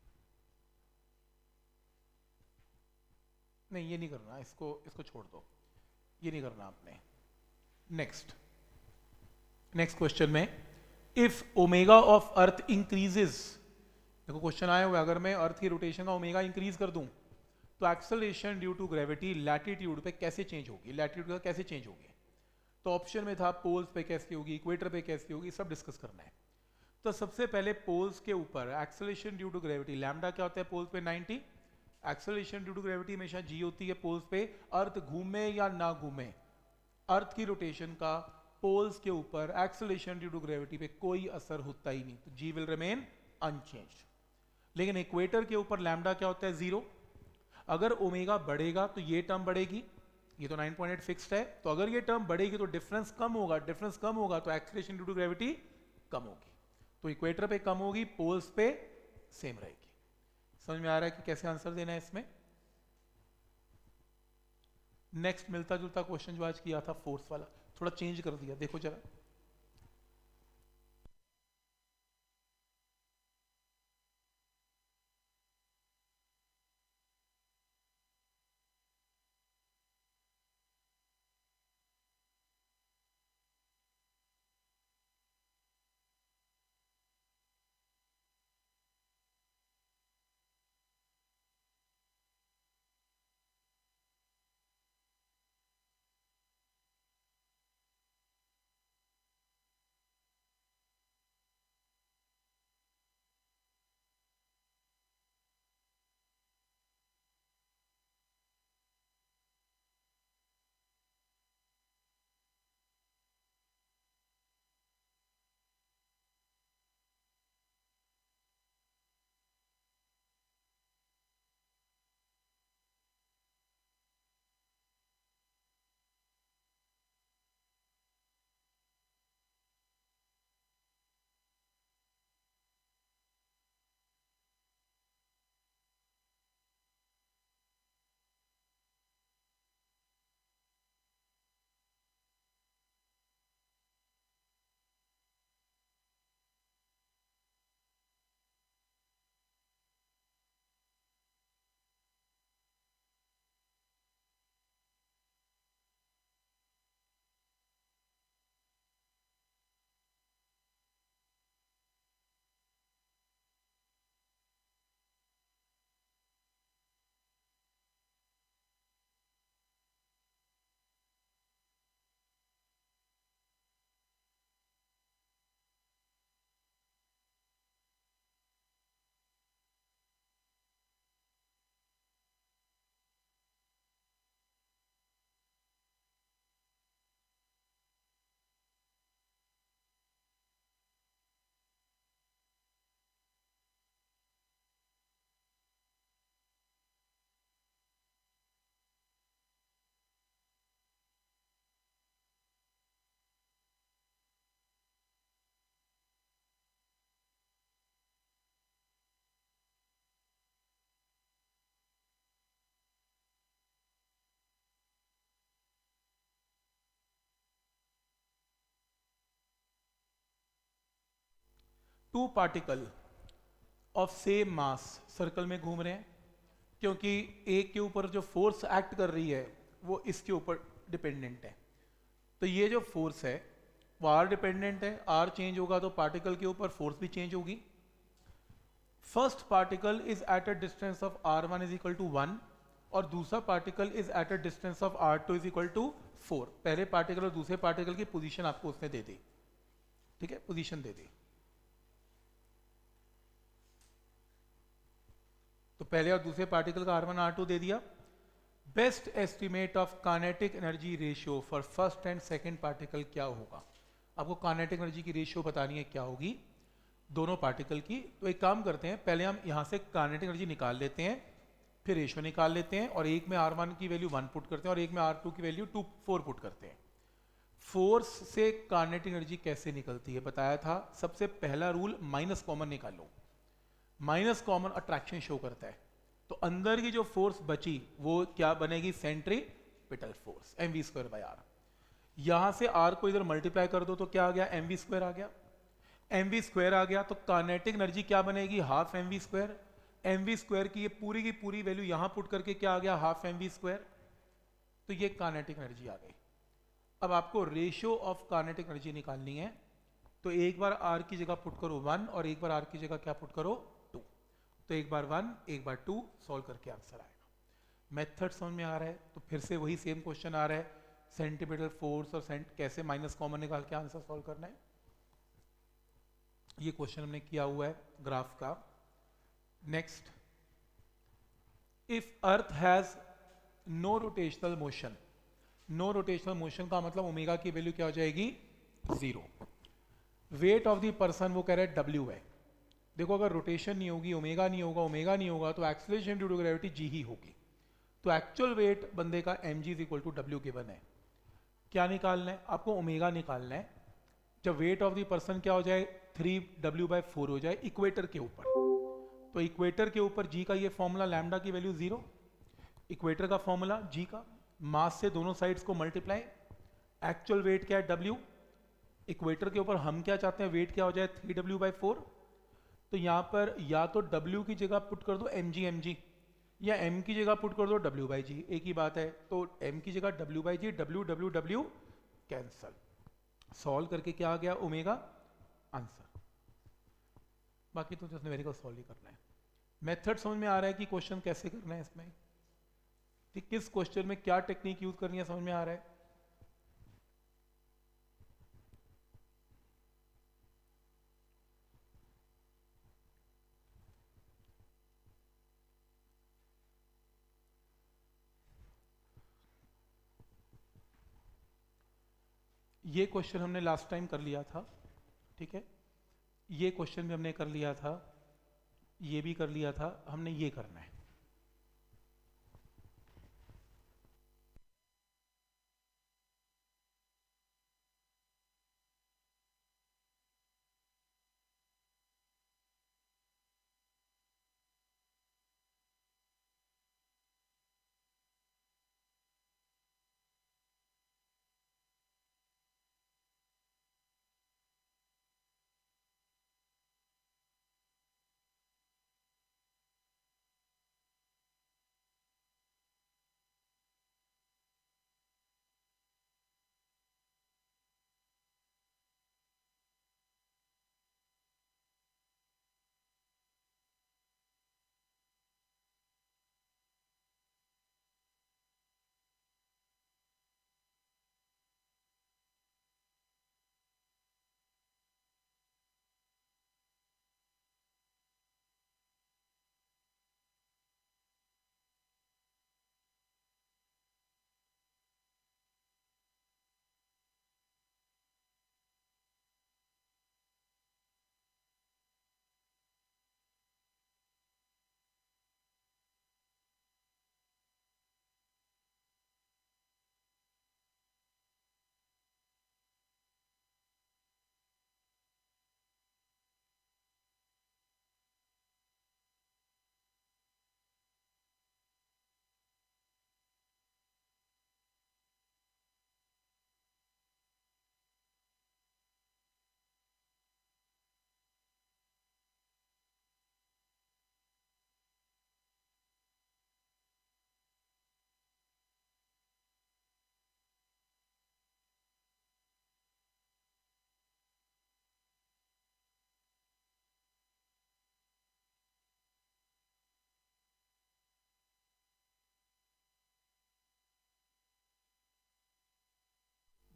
नहीं ये नहीं करना, इसको छोड़ दो, ये नहीं करना आपने। नेक्स्ट क्वेश्चन में, if omega of earth increases, देखो क्वेश्चन आया हुआ, अगर मैं अर्थ की रोटेशन का ओमेगा इंक्रीज कर दूं तो acceleration due to gravity latitude पे कैसे चेंज होगी, लैटिट्यूड का कैसे चेंज होगी। तो ऑप्शन में था पोल्स पे कैसे होगी, इक्वेटर पे कैसे होगी, सब डिस्कस करना है। तो सबसे पहले पोल्स के ऊपर acceleration due to gravity, lambda क्या होता है पोल्स पे 90, एक्सेलरेशन ड्यू टू ग्रेविटी हमेशा जी होती है पोल्स पे। अर्थ घूमे या ना घूमे, अर्थ की रोटेशन का पोल्स के ऊपर एक्सेलरेशन ड्यू टू ग्रेविटी पे कोई असर होता ही नहीं, तो जी विल रिमेन अनचेंज्ड। लेकिन इक्वेटर के ऊपर लैम्डा क्या होता है, जीरो। अगर ओमेगा बढ़ेगा तो ये टर्म बढ़ेगी, ये तो 9.8 फिक्स्ड है, तो अगर ये टर्म बढ़ेगी तो डिफरेंस कम होगा, डिफरेंस कम होगा तो एक्सेलरेशन ड्यू टू ग्रेविटी कम होगी, तो इक्वेटर पे कम होगी, पोल्स पे सेम रहेगी। समझ में आ रहा है कि कैसे आंसर देना है इसमें? नेक्स्ट मिलता जुलता क्वेश्चन जो आज किया था फोर्स वाला, थोड़ा चेंज कर दिया, देखो जरा। Two particle of same mass circle में घूम रहे हैं, क्योंकि एक के ऊपर जो फोर्स एक्ट कर रही है वो इसके ऊपर डिपेंडेंट है। तो ये जो फोर्स है वो आर डिपेंडेंट है, आर चेंज होगा तो पार्टिकल के ऊपर फोर्स भी चेंज होगी। First particle is at a distance of r1 is equal to 1 और दूसरा particle is at a distance of r2 is equal to 4। पहले पार्टिकल और दूसरे पार्टिकल की पोजीशन आपको उसने दे दी, ठीक है, पोजीशन दे दी। तो पहले और दूसरे पार्टिकल का r1 r2 दे दिया। Best estimate of kinetic energy ratio for first and second particle क्या होगा? आपको काइनेटिक एनर्जी की रेशियो बतानी है क्या होगी दोनों पार्टिकल की। तो एक काम करते हैं, पहले हम यहाँ से काइनेटिक एनर्जी निकाल लेते हैं, फिर रेशियो निकाल लेते हैं, और एक में r1 की वैल्यू 1 पुट करते हैं और एक में r2 की वैल्यू 4 पुट करते हैं। फोर्स से काइनेटिक एनर्जी कैसे निकलती है बताया था। सबसे पहला रूल माइनस कॉमन निकालो, माइनस कॉमन अट्रैक्शन शो करता है। तो अंदर की जो फोर्स बची वो क्या बनेगी? Centripetal force mv²/r। यहां से r को इधर मल्टीप्लाई कर दो तो क्या आ गया? mv² आ गया। mv² आ गया तो काइनेटिक एनर्जी क्या बनेगी? Half mv²। mv² की ये पूरी वैल्यू यहां पुट करके क्या आ गया? Half mv²। तो ये काइनेटिक एनर्जी आ गई। अब आपको रेशियो ऑफ काइनेटिक एनर्जी निकालनी है, तो एक बार r की जगह पुट करो 1 और एक बार r की जगह क्या पुट करो? 2। तो एक बार 1 एक बार 2 सॉल्व करके आंसर आएगा। मेथड समझ में आ रहा है? तो फिर से वही सेम क्वेश्चन आ रहा है, सेंटीमीटर फोर्स और कैसे माइनस कॉमन निकाल के आंसर सॉल्व करना है। ये क्वेश्चन हमने किया हुआ है ग्राफ का। Next, if earth has no rotational motion, no rotational motion का मतलब ओमेगा की वैल्यू क्या हो जाएगी? 0। वेट ऑफ द पर्सन वो कह रहा है W है। देखो अगर रोटेशन नहीं होगी, ओमेगा नहीं होगा, ओमेगा नहीं होगा तो acceleration due to gravity G ही होगी। तो एक्चुअल वेट बंदे का mg is equal to W given है। क्या निकालना है आपको? ओमेगा निकालना है। जब वेट ऑफ द पर्सन क्या हो जाए? 3W/4 हो जाए इक्वेटर के ऊपर। तो इक्वेटर के ऊपर G का ये फॉर्मूला, लैम्डा की वैल्यू 0, इक्वेटर का फॉर्मूला G का, मास से दोनों साइड्स को मल्टीप्लाई, एक्चुअल वेट क्या है? W। इक्वेटर के ऊपर हम क्या चाहते हैं? वेट क्या हो जाए? 3W/4। तो यहां पर या तो W की जगह पुट कर दो mg या m की जगह पुट कर दो W/g, एक ही बात है। तो m की जगह W/g, W कैंसल, सॉल्व करके क्या आ गया? Omega answer. बाकी तो जस्ट न्यूमेरिकल सॉल्व ही करना है। मेथड समझ में आ रहा है कि क्वेश्चन कैसे करना है इसमें, ठीक, किस क्वेश्चन में क्या टेक्निक यूज करनी है समझ में आ रहा है। ये क्वेश्चन हमने लास्ट टाइम कर लिया था, ठीक है, ये क्वेश्चन भी हमने कर लिया था, ये भी कर लिया था, हमने ये करना है।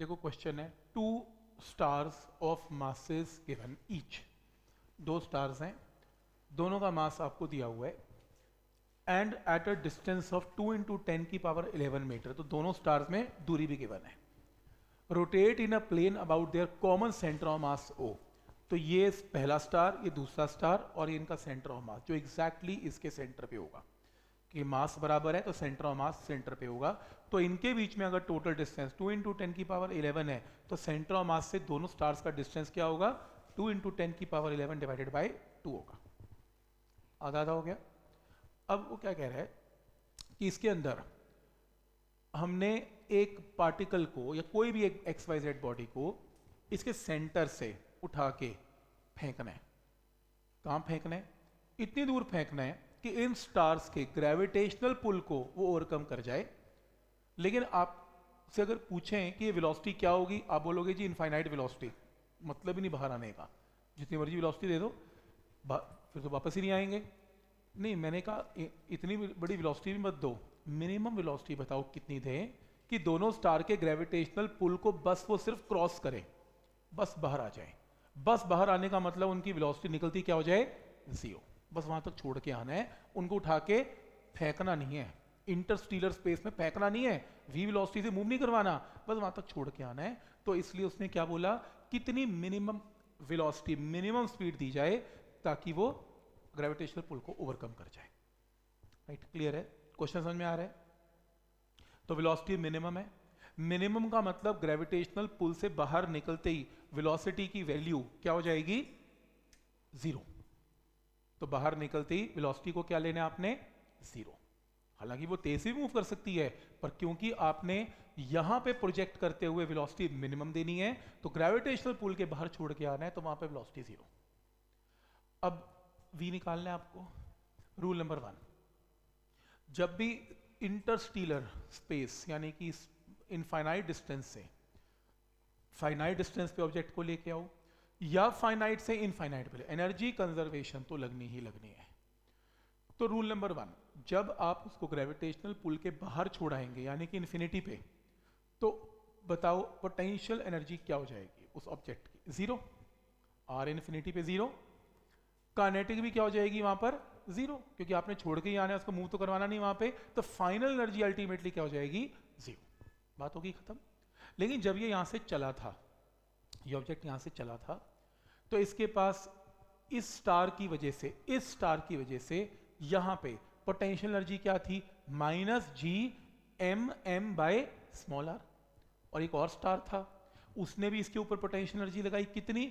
देखो क्वेश्चन है, two stars of masses given each, दो स्टार्स हैं, दोनों का मास आपको दिया हुआ है, and at a distance of 2 into 10 की पावर 11 मीटर, तो दोनों स्टार्स में दूरी भी गिवन है। Rotate in a plane about their common centre of mass O, तो ये पहला स्टार, ये दूसरा स्टार, और ये इनका सेंटर ऑफ मास जो एग्जैक्टली इसके सेंटर पे होगा, कि मास बराबर है तो सेंटर ऑफ मास सेंटर पे होगा। तो इनके बीच में अगर टोटल डिस्टेंस 2 इंटू 10 की पावर 11 है, तो सेंटर ऑफ मास से दोनों स्टार्स का डिस्टेंस क्या होगा, 2 इंटू 10 की पावर 11 डिवाइडेड बाई 2 होगा। आधा आधा हो गया। अब वो क्या कह रहा है कि इसके अंदर हमने एक पार्टिकल को या कोई भी एक एक्स वाई जेड बॉडी को इसके सेंटर से उठा के फेंकना है। कहां फेंकना है? इतनी दूर फेंकना है कि इन स्टार्स के ग्रेविटेशनल पुल को वो ओवरकम कर जाए। लेकिन आपसे अगर पूछें कि ये वेलोसिटी क्या होगी, आप बोलोगे जी इनफाइनाइट वेलोसिटी, मतलब ही नहीं बाहर आने का, जितनी मर्जी वेलोसिटी दे दो फिर तो वापस ही नहीं आएंगे। नहीं, मैंने कहा इतनी बड़ी वेलोसिटी भी मत दो, मिनिमम वेलोसिटी बताओ कितनी दें कि दोनों स्टार के ग्रेविटेशनल पुल को बस वो सिर्फ क्रॉस करें, बस बाहर आ जाए। बस बाहर आने का मतलब उनकी वेलोसिटी निकलती क्या हो जाए, 0। बस वहां तक छोड़ के आना है, उनको उठा के फेंकना नहीं है, इंटरस्टेलर स्पेस में फेंकना नहीं है, वी वेलोसिटी से मूव नहीं करवाना, बस वहां तक छोड़ के आना है। तो इसलिए उसने क्या बोला, कितनी मिनिमम वेलोसिटी, मिनिमम स्पीड दी जाए ताकि वो ग्रेविटेशनल पुल को ओवरकम कर जाए। राइट, क्लियर है? क्वेश्चन समझ में आ रहा है? तो वेलोसिटी मिनिमम है, मिनिमम का मतलब ग्रेविटेशनल पुल से बाहर निकलते ही वेलोसिटी की वैल्यू क्या हो जाएगी, 0। तो बाहर निकलते ही वेलोसिटी को क्या लेना है आपने, 0। हालांकि वो तेज भी मूव कर सकती है, पर क्योंकि आपने यहां पे प्रोजेक्ट करते हुए वेलोसिटी मिनिमम देनी है, तो ग्रेविटेशनल पुल के बाहर छोड़ के आना है, तो वहां पे वेलोसिटी 0। अब v निकालना है आपको। रूल नंबर 1, जब भी इंटरस्टेलर स्पेस यानी कि इनफाइनाइट डिस्टेंस से फाइनाइट डिस्टेंस पे ऑब्जेक्ट को लेके आओ, या फाइनाइट से इनफाइनाइट पे, एनर्जी कंजर्वेशन तो लगनी ही लगनी है। तो रूल नंबर 1, जब आप उसको ग्रेविटेशनल पुल के बाहर छोड़ाएंगे यानी कि इन्फिनिटी पे, तो बताओ पोटेंशियल एनर्जी क्या हो जाएगी उस ऑब्जेक्ट की, 0। आर इन्फिनिटी पे 0। काइनेटिक भी क्या हो जाएगी वहां पर, 0, क्योंकि आपने छोड़ के ही आना है, उसको मूव तो करवाना नहीं वहां पे, तो फाइनल एनर्जी अल्टीमेटली क्या हो जाएगी, 0। बात होगी खत्म। लेकिन जब ये यहां से चला था, ये ऑब्जेक्ट यहां से चला था, तो इसके पास इस स्टार की वजह से यहां पे पोटेंशियल एनर्जी क्या थी, -G(m)m/r। और एक और स्टार था, उसने भी इसके ऊपर पोटेंशियल एनर्जी लगाई, कितनी,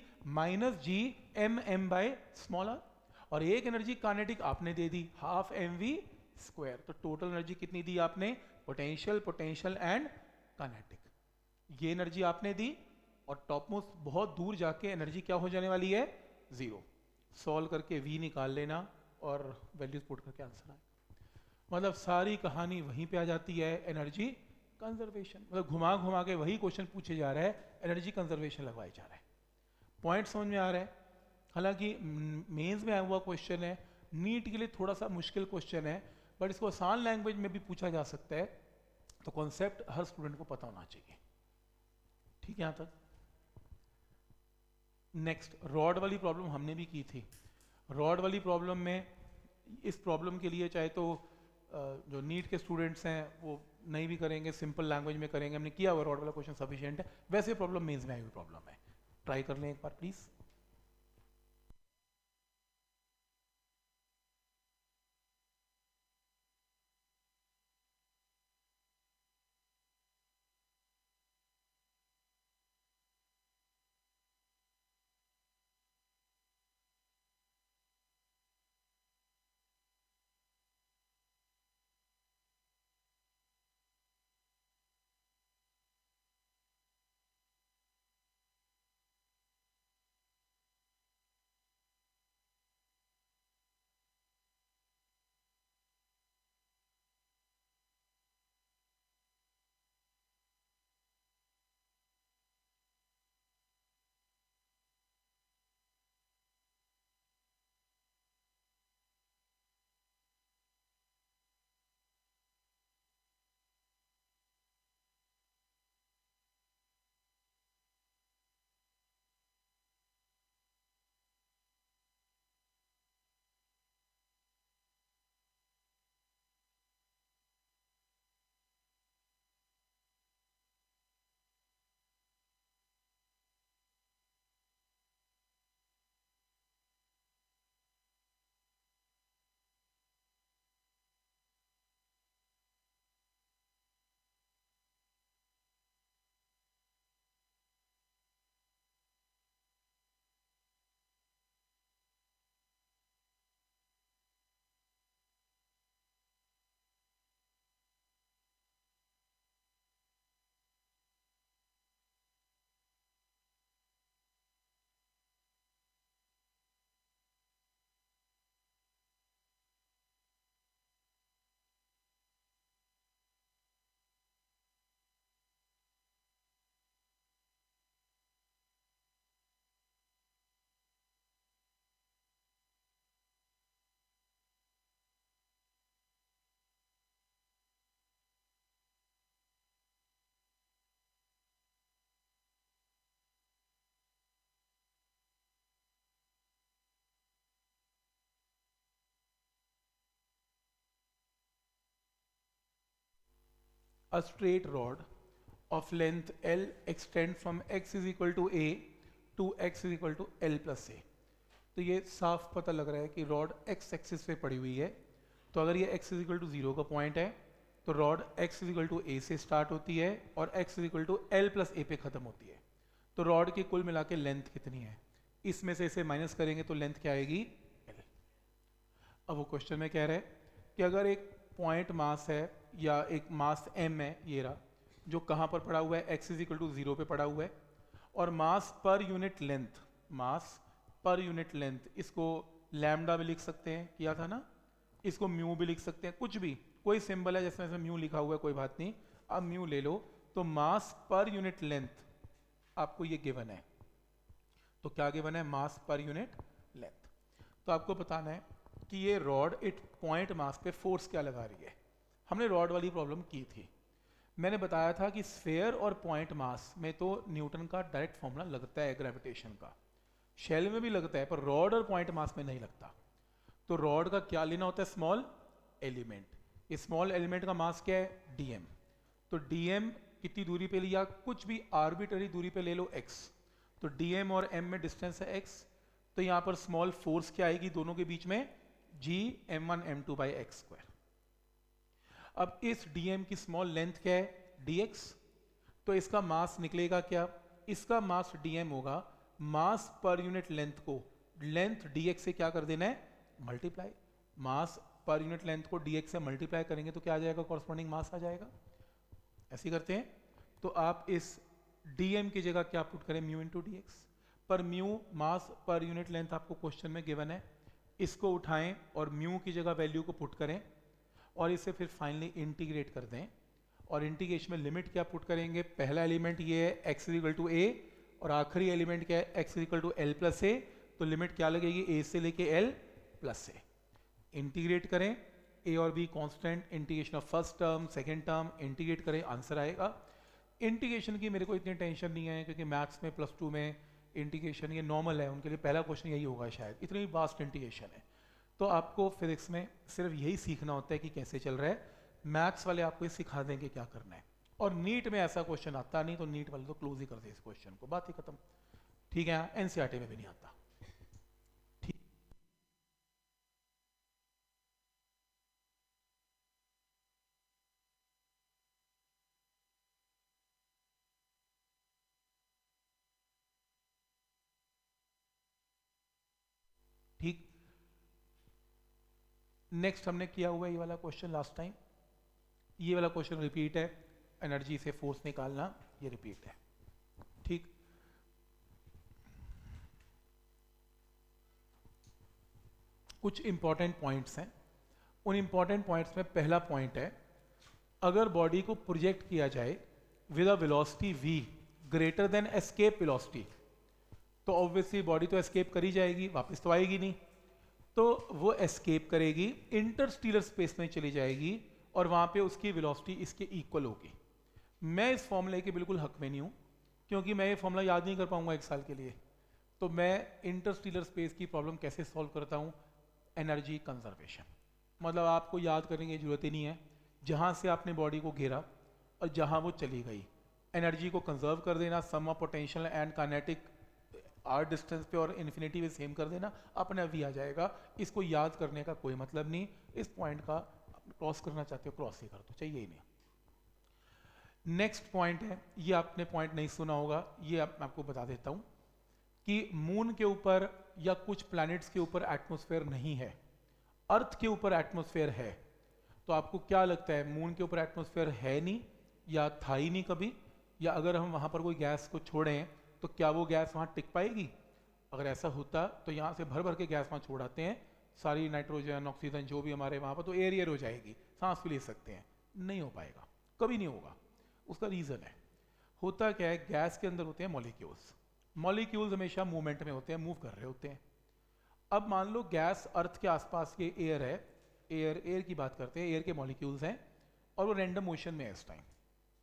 -G(m)m/r। और एक एनर्जी काइनेटिक आपने दे दी 12mv²। तो टोटल एनर्जी कितनी दी आपने, पोटेंशियल एंड काइनेटिक, ये एनर्जी आपने दी, और टॉप मोस्ट बहुत दूर जाके एनर्जी क्या हो जाने वाली है, 0। सॉल्व करके v निकाल लेना और वैल्यूज पुट करके आंसर आएगा। मतलब सारी कहानी वहीं पे आ जाती है, एनर्जी कंजर्वेशन। मतलब घुमा घुमा के वही क्वेश्चन पूछे जा रहा है, एनर्जी कंजर्वेशन लगवाया जा रहा है। पॉइंट समझ में आ रहा है? हालांकि मेंस में आया हुआ क्वेश्चन है, नीट के लिए थोड़ा सा मुश्किल क्वेश्चन है, बट इसको आसान लैंग्वेज में भी पूछा जा सकता है, तो कॉन्सेप्ट हर स्टूडेंट को पता होना चाहिए। ठीक है यहां तक? नेक्स्ट, रॉड वाली प्रॉब्लम हमने भी की थी। रॉड वाली प्रॉब्लम में, इस प्रॉब्लम के लिए चाहे तो जो नीट के स्टूडेंट्स हैं वो नहीं भी करेंगे, सिंपल लैंग्वेज में करेंगे, हमने किया हुआ रॉड वाला क्वेश्चन सफिशिएंट है। वैसे प्रॉब्लम मेंस में आई हुई प्रॉब्लम है, ट्राई कर लें एक बार please. a straight rod of length L extend from x is equal to a to x is equal to L plus a। तो ये साफ पता लग रहा है कि रॉड x एक्सिस पे पड़ी हुई है, तो अगर ये x इज इक्वल टू 0 का पॉइंट है तो rod x is equal to a से स्टार्ट होती है और x is equal to L plus a पे खत्म होती है। तो रॉड की कुल मिला के लेंथ कितनी है, इसमें से इसे माइनस करेंगे तो लेंथ क्या आएगी, L। अब वो क्वेश्चन में कह रहे हैं कि अगर एक पॉइंट मास है या एक मास m है, ये रहा, जो कहाँ पर पड़ा हुआ है, x इज इक्वल टू 0 पे पड़ा हुआ है, और मास पर यूनिट लेंथ, मास पर यूनिट लेंथ, इसको लैम्डा भी लिख सकते हैं, किया था ना, इसको म्यू भी लिख सकते हैं, कुछ भी, कोई सिंबल है जिसमें म्यू लिखा हुआ है कोई बात नहीं, अब म्यू ले लो। तो मास पर यूनिट लेंथ आपको ये गिवन है, तो क्या गिवन है, मास पर यूनिट लेंथ। तो आपको बताना है कि ये रॉड एक पॉइंट मास पे फोर्स क्या लगा रही है। हमने रॉड वाली प्रॉब्लम की थी, मैंने बताया था कि स्फेयर और पॉइंट मास में तो न्यूटन का डायरेक्ट फॉर्मूला लगता है ग्रेविटेशन का, शेल में भी लगता है, पर रॉड और पॉइंट मास में नहीं लगता। तो रॉड का क्या लेना होता है, स्मॉल एलिमेंट। ये स्मॉल एलिमेंट का मास क्या है, dm। तो dm कितनी दूरी पे लिया, कुछ भी आर्बिटरी दूरी पे ले लो x, तो dm और m में डिस्टेंस है x, तो यहाँ पर स्मॉल फोर्स क्या आएगी दोनों के बीच में, g m1 m2 by x square. अब इस dm की स्मॉल लेंथ क्या है, dx, तो इसका मास निकलेगा क्या, इसका मास dm होगा, मास पर यूनिट लेंथ को लेंथ dx से क्या कर देना है, मल्टीप्लाई, मास पर यूनिट लेंथ को dx से मल्टीप्लाई करेंगे तो क्या आ जाएगा, कॉरस्पॉन्डिंग मास आ जाएगा। ऐसे करते हैं, तो आप इस dm की जगह क्या पुट करें, म्यू इंटू डी एक्स, पर म्यू मास पर यूनिट लेंथ आपको क्वेश्चन में गिवन है, इसको उठाएं और म्यू की जगह वैल्यू को पुट करें और इसे फिर फाइनली इंटीग्रेट कर दें, और इंटीग्रेशन में लिमिट क्या पुट करेंगे, पहला एलिमेंट ये है x इक्वल टू a और आखिरी एलिमेंट क्या है, x equal to l plus a, तो लिमिट क्या लगेगी, a से लेके l प्लस a। इंटीग्रेट करें, a और b constant, integration of first term second term, integrate करें, आंसर आएगा। इंटीग्रेशन की मेरे को इतनी टेंशन नहीं है क्योंकि मैथ्स में +2 में इंटीग्रेशन ये नॉर्मल है, उनके लिए पहला क्वेश्चन यही होगा शायद, इतनी वास्ट इंटीग्रेशन है। तो आपको फिजिक्स में सिर्फ यही सीखना होता है कि कैसे चल रहा है, मैथ्स वाले आपको ये सिखा देंगे क्या करना है। और नीट में ऐसा क्वेश्चन आता नहीं, तो नीट वाले तो क्लोज ही कर दे इस क्वेश्चन को, बात ही खत्म। ठीक है, एनसीईआरटी में भी नहीं आता। ठीक, ठीक। नेक्स्ट हमने किया हुआ ये वाला क्वेश्चन लास्ट टाइम, ये वाला क्वेश्चन रिपीट है, एनर्जी से फोर्स निकालना, ये रिपीट है। ठीक, कुछ इंपॉर्टेंट पॉइंट्स हैं, उन इंपॉर्टेंट पॉइंट्स में पहला पॉइंट है, अगर बॉडी को प्रोजेक्ट किया जाए with a velocity v greater than escape velocity, तो ऑब्वियसली बॉडी तो एस्केप कर ही जाएगी, वापस तो आएगी नहीं, तो वो एस्केप करेगी, इंटरस्टेलर स्पेस में चली जाएगी और वहां पे उसकी वेलोसिटी इसके इक्वल होगी। मैं इस फॉर्मूले के बिल्कुल हक में नहीं हूं क्योंकि मैं ये फॉर्मूला याद नहीं कर पाऊंगा 1 साल के लिए, तो मैं इंटरस्टेलर स्पेस की प्रॉब्लम कैसे सॉल्व करता हूं, एनर्जी कंजर्वेशन, मतलब आपको याद करने की जरूरत ही नहीं है, जहां से आपने बॉडी को घेरा और जहां वो चली गई, एनर्जी को कंजर्व कर देना, sum of potential and kinetic r distance पे और इन्फिनिटी में सेम कर देना, अपने भी आ जाएगा। इसको याद करने का कोई मतलब नहीं, इस पॉइंट का क्रॉस करना चाहते हो क्रॉस ही कर दो, चाहिए ही नहीं। नेक्स्ट पॉइंट है, ये आपने पॉइंट नहीं सुना होगा, ये मैं आपको बता देता हूं कि मून के ऊपर या कुछ प्लैनेट्स के ऊपर एटमॉस्फेयर नहीं है, अर्थ के ऊपर एटमॉस्फेयर है। तो आपको क्या लगता है, मून के ऊपर एटमॉस्फेयर है नहीं या था ही नहीं कभी, या अगर हम वहां पर कोई गैस को छोड़ें तो क्या वो गैस वहां टिक पाएगी? अगर ऐसा होता तो यहाँ से भर भर के गैस वहां छोड़ाते हैं, सारी नाइट्रोजन ऑक्सीजन जो भी हमारे वहां पर, तो एयर हो जाएगी, सांस भी ले सकते हैं, नहीं हो पाएगा, कभी नहीं होगा। उसका रीजन है, होता क्या है, गैस के अंदर होते हैं मॉलिक्यूल्स, मॉलिक्यूल्स हमेशा मूवमेंट में होते हैं, मूव कर रहे होते हैं। अब मान लो गैस अर्थ के आसपास के एयर है, एयर की बात करते हैं, एयर के मॉलिक्यूल्स हैं और वो रैंडम मोशन में है इस टाइम।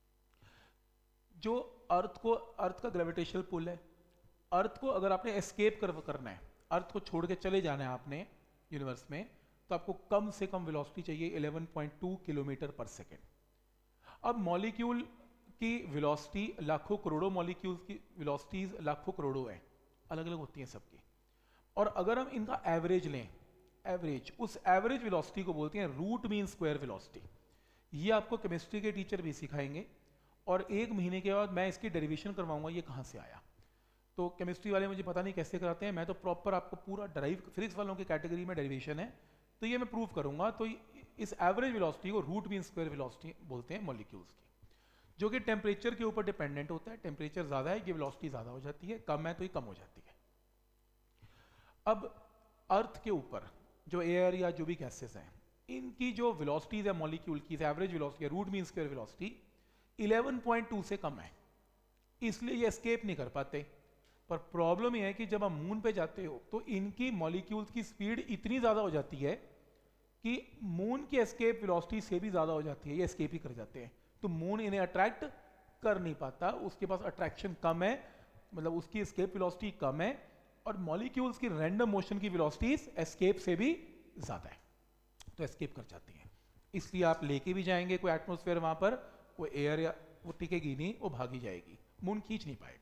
जो अर्थ का ग्रेविटेशनल पुल है, अर्थ को अगर आपने एस्केप करना है, अर्थ को छोड़ के चले जाना है आपने यूनिवर्स में, तो आपको कम से कम वेलोसिटी चाहिए 11.2 किलोमीटर पर सेकेंड। अब मॉलिक्यूल की वेलोसिटी लाखों करोड़ों मॉलिक्यूल्स की वेलोसिटीज लाखों करोड़ों है, अलग अलग होती हैं सबकी, और अगर हम इनका एवरेज लें, एवरेज, उस एवरेज वेलोसिटी को बोलते हैं रूट मीन स्क्वायर वेलोसिटी। ये आपको केमिस्ट्री के टीचर भी सिखाएंगे, और 1 महीने के बाद मैं इसकी डेरिवेशन करवाऊंगा ये कहाँ से आया। तो केमिस्ट्री वाले मुझे पता नहीं कैसे कराते हैं, मैं तो प्रॉपर आपको पूरा डराइव, फिजिक्स वालों की कैटेगरी में डेरिवेशन है तो ये मैं प्रूव करूंगा। तो इस एवरेज वेलोसिटी को रूट मीन स्क्वायर वेलोसिटी बोलते हैं मॉलिक्यूल्स की, जो कि टेम्परेचर के ऊपर डिपेंडेंट होता है। टेम्परेचर ज़्यादा है ये वेलोसिटी ज़्यादा हो जाती है, कम है तो ये कम हो जाती है। अब अर्थ के ऊपर जो एयर या जो भी गैसेस हैं, इनकी जो वेलोसिटीज है मॉलिक्यूल की, average velocity root mean square velocity 11.2 से कम है, इसलिए ये एस्केप नहीं कर पाते। पर प्रॉब्लम यह है कि जब आप मून पे जाते हो तो इनकी मॉलिक्यूल्स की स्पीड इतनी ज़्यादा हो जाती है कि मून की एस्केप वेलोसिटी से भी ज़्यादा हो जाती है, ये एस्केप ही कर जाते हैं। तो मून इन्हें अट्रैक्ट कर नहीं पाता, उसके पास अट्रैक्शन कम है, मतलब उसकी एस्केप वेलोसिटी कम है, और मॉलिक्यूल्स की रैंडम मोशन की वेलोसिटीज एस्केप से भी ज़्यादा है, तो एस्केप कर जाती हैं। इसलिए आप लेके भी जाएंगे कोई एटमॉस्फेयर वहाँ पर, वो एयर या वो टिकेगी नहीं, वो भागी जाएगी, मून खींच नहीं पाएगा।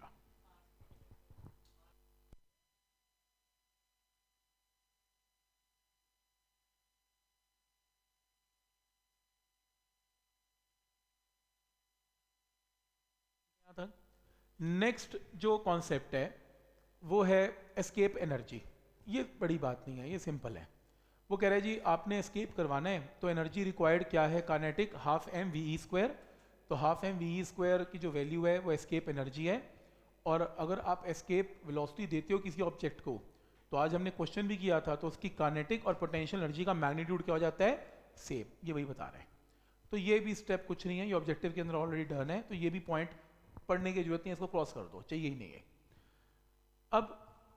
नेक्स्ट जो कॉन्सेप्ट है वो है एस्केप एनर्जी। ये बड़ी बात नहीं है, ये सिंपल है। वो कह रहे हैं जी आपने एस्केप करवाना है तो एनर्जी रिक्वायर्ड क्या है, kinetic half m v e square. तो half m v e square की जो वैल्यू है वो एस्केप एनर्जी है। और अगर आप एस्केप वेलोसिटी देते हो किसी ऑब्जेक्ट को, तो आज हमने क्वेश्चन भी किया था, तो उसकी काइनेटिक और पोटेंशियल एनर्जी का मैग्नीट्यूड क्या हो जाता है, सेम। ये वही बता रहे हैं। तो ये भी स्टेप कुछ नहीं है, ये ऑब्जेक्टिव के अंदर ऑलरेडी डन है, तो ये भी पॉइंट पढ़ने की जरूरत नहीं है, इसको क्रॉस कर दो, चाहिए ही नहीं है। अब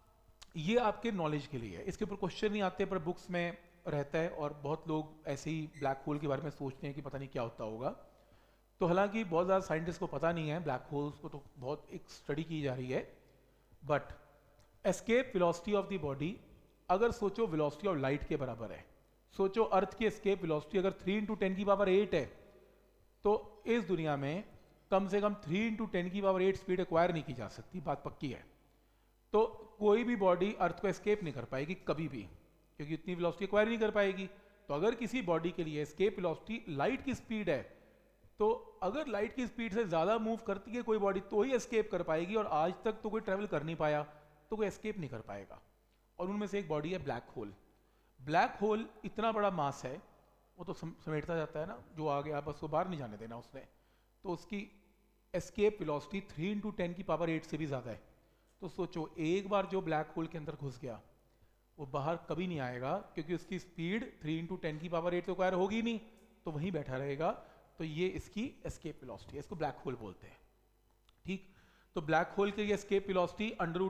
ये आपके नॉलेज के लिए है, इसके ऊपर क्वेश्चन नहीं आते पर बुक्स में रहता है, और बहुत लोग ऐसे ही ब्लैक होल के बारे में सोचते हैं कि पता नहीं क्या होता होगा। तो हालांकि बहुत ज़्यादा साइंटिस्ट को पता नहीं है ब्लैक होल्स को, तो बहुत एक स्टडी की जा रही है। But escape velocity of the body, अगर सोचो वेलोसिटी ऑफ लाइट के बराबर है, सोचो अर्थ की एस्केप वेलोसिटी अगर 3 × 10⁸ है, तो इस दुनिया में कम से कम 3 × 10⁸ स्पीड एक्वायर नहीं की जा सकती, बात पक्की है। तो कोई भी बॉडी अर्थ को एस्केप नहीं कर पाएगी कभी भी, क्योंकि इतनी वेलोसिटी एक्वायर नहीं कर पाएगी। तो अगर किसी बॉडी के लिए एस्केप वेलोसिटी लाइट की स्पीड है, तो अगर लाइट की स्पीड से ज़्यादा मूव करती है कोई बॉडी तो ही एस्केप कर पाएगी, और आज तक तो कोई ट्रैवल कर नहीं पाया, तो कोई एस्केप नहीं कर पाएगा। और उनमें से एक बॉडी है ब्लैक होल। ब्लैक होल इतना बड़ा मास है, वो तो समेटता जाता है ना, जो आ गया बस वो बाहर नहीं जाने देना उसने, तो उसकी एस्केप वेलोसिटी 3 × 10⁸ से भी ज़्यादा है। तो सोचो एक बार जो ब्लैक होल के अंदर घुस गया वो बाहर कभी नहीं आएगा, क्योंकि उसकी स्पीड 3 × 10⁸ तो एक्वायर होगी नहीं, तो वहीं बैठा रहेगा। तो ये इसकी एस्केप वेलोसिटी है, इसको ब्लैक होल बोलते हैं। ठीक, तो ब्लैक होल के लिए एस्केप वेलोसिटी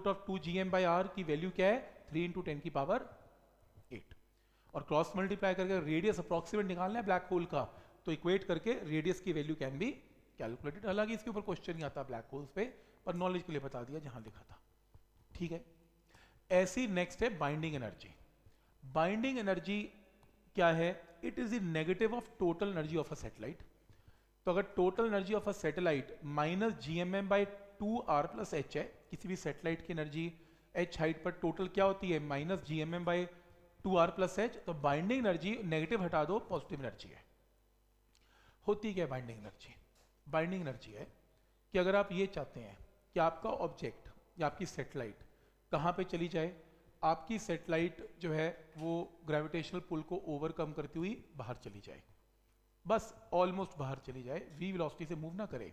√2gm/r की वैल्यू क्या है, 3 × 10⁸, और क्रॉस मल्टीप्लाई करके रेडियस अप्रॉक्सीमेट निकालना है ब्लैक होल का, तो इक्वेट करके रेडियस की वैल्यू कैन बी कैलकुलेटेड। हालांकि इसके ऊपर क्वेश्चन नहीं आता ब्लैक होल्स पे, पर नॉलेज के लिए बता दिया जहां लिखा था। ठीक है, ऐसी नेक्स्ट है बाइंडिंग एनर्जी। बाइंडिंग एनर्जी क्या है, it is the negative of total energy of a satellite. तो अगर total energy of a satellite -gmm/2r+h है, किसी भी सैटेलाइट की एनर्जी h हाइट पर टोटल क्या होती है, -gmm/2r+h, तो बाइंडिंग एनर्जी नेगेटिव हटा दो, पॉजिटिव एनर्जी है। होती क्या है बाइंडिंग एनर्जी? बाइंडिंग एनर्जी है कि अगर आप ये चाहते हैं कि आपका ऑब्जेक्ट या आपकी सैटेलाइट कहाँ पे चली जाए, आपकी सैटेलाइट जो है वो ग्रेविटेशनल पुल को ओवरकम करती हुई बाहर चली जाए, बस ऑलमोस्ट बाहर चली जाए, v वेलोसिटी से मूव ना करे।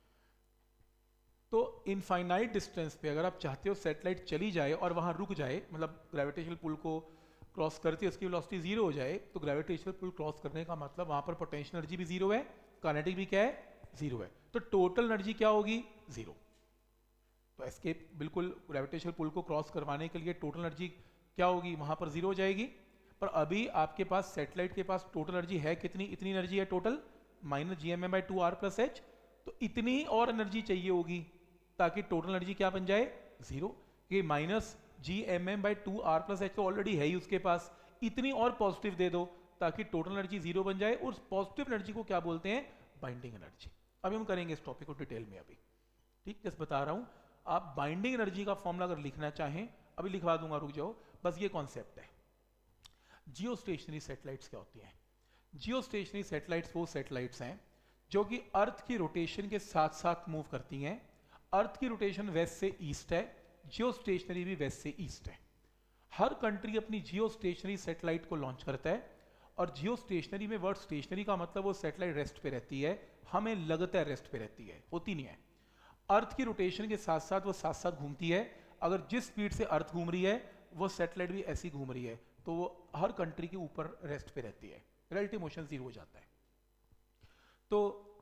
तो इनफाइनाइट डिस्टेंस पे अगर आप चाहते हो सैटेलाइट चली जाए और वहाँ रुक जाए, मतलब ग्रेविटेशनल पुल को क्रॉस करती है उसकी वेलोसिटी 0 हो जाए, तो ग्रेविटेशनल पुल क्रॉस करने का मतलब वहाँ पर पोटेंशियल एनर्जी भी 0 है, काइनेटिक भी क्या है, 0 है, तो टोटल एनर्जी क्या होगी, 0। तो एस्केप बिल्कुल ग्रेविटेशनल पुल को क्रॉस करवाने के लिए टोटल एनर्जी क्या होगी, वहाँ पर 0 हो जाएगी। पर अभी आपके पास सैटेलाइट के पास टोटल एनर्जी है कितनी, इतनी एनर्जी है टोटल -gmm/2r+h, तो इतनी और एनर्जी चाहिए होगी ताकि टोटल एनर्जी क्या बन जाए, 0। कि -gmm/2r+h तो ऑलरेडी है ही उसके पास, इतनी और पॉजिटिव दे दो ताकि टोटल एनर्जी 0 बन जाए। और पॉजिटिव एनर्जी को क्या बोलते हैं, बाइंडिंग एनर्जी। अभी हम करेंगे इस टॉपिक को डिटेल में अभी, ठीक, जैसे बता रहा हूँ। आप बाइंडिंग एनर्जी का फॉर्मूला अगर लिखना चाहें, अभी लिखवा दूंगा, रुक जाओ, बस ये कॉन्सेप्ट है। जियो स्टेशनरी सैटेलाइट्स क्या होती हैं? जियो स्टेशनरी सैटेलाइट्स वो सैटेलाइट्स हैं जो कि अर्थ की रोटेशन के साथ साथ मूव करती हैं। अर्थ की रोटेशन वेस्ट से ईस्ट है, जियो स्टेशनरी भी वेस्ट से ईस्ट है। हर कंट्री अपनी जियो स्टेशनरी सैटेलाइट को लॉन्च करता है, और जियो स्टेशनरी में वर्ड स्टेशनरी का मतलब वो सैटेलाइट रेस्ट पे रहती है, हमें लगता है रेस्ट पे रहती है, होती नहीं है। अर्थ की रोटेशन के साथ साथ वो साथ साथ घूमती है। अगर जिस स्पीड से अर्थ घूम रही है वो सैटेलाइट भी ऐसी घूम रही है, तो वो हर कंट्री के ऊपर रेस्ट पे रहती है, रिलेटिव मोशन जीरो हो जाता है। तो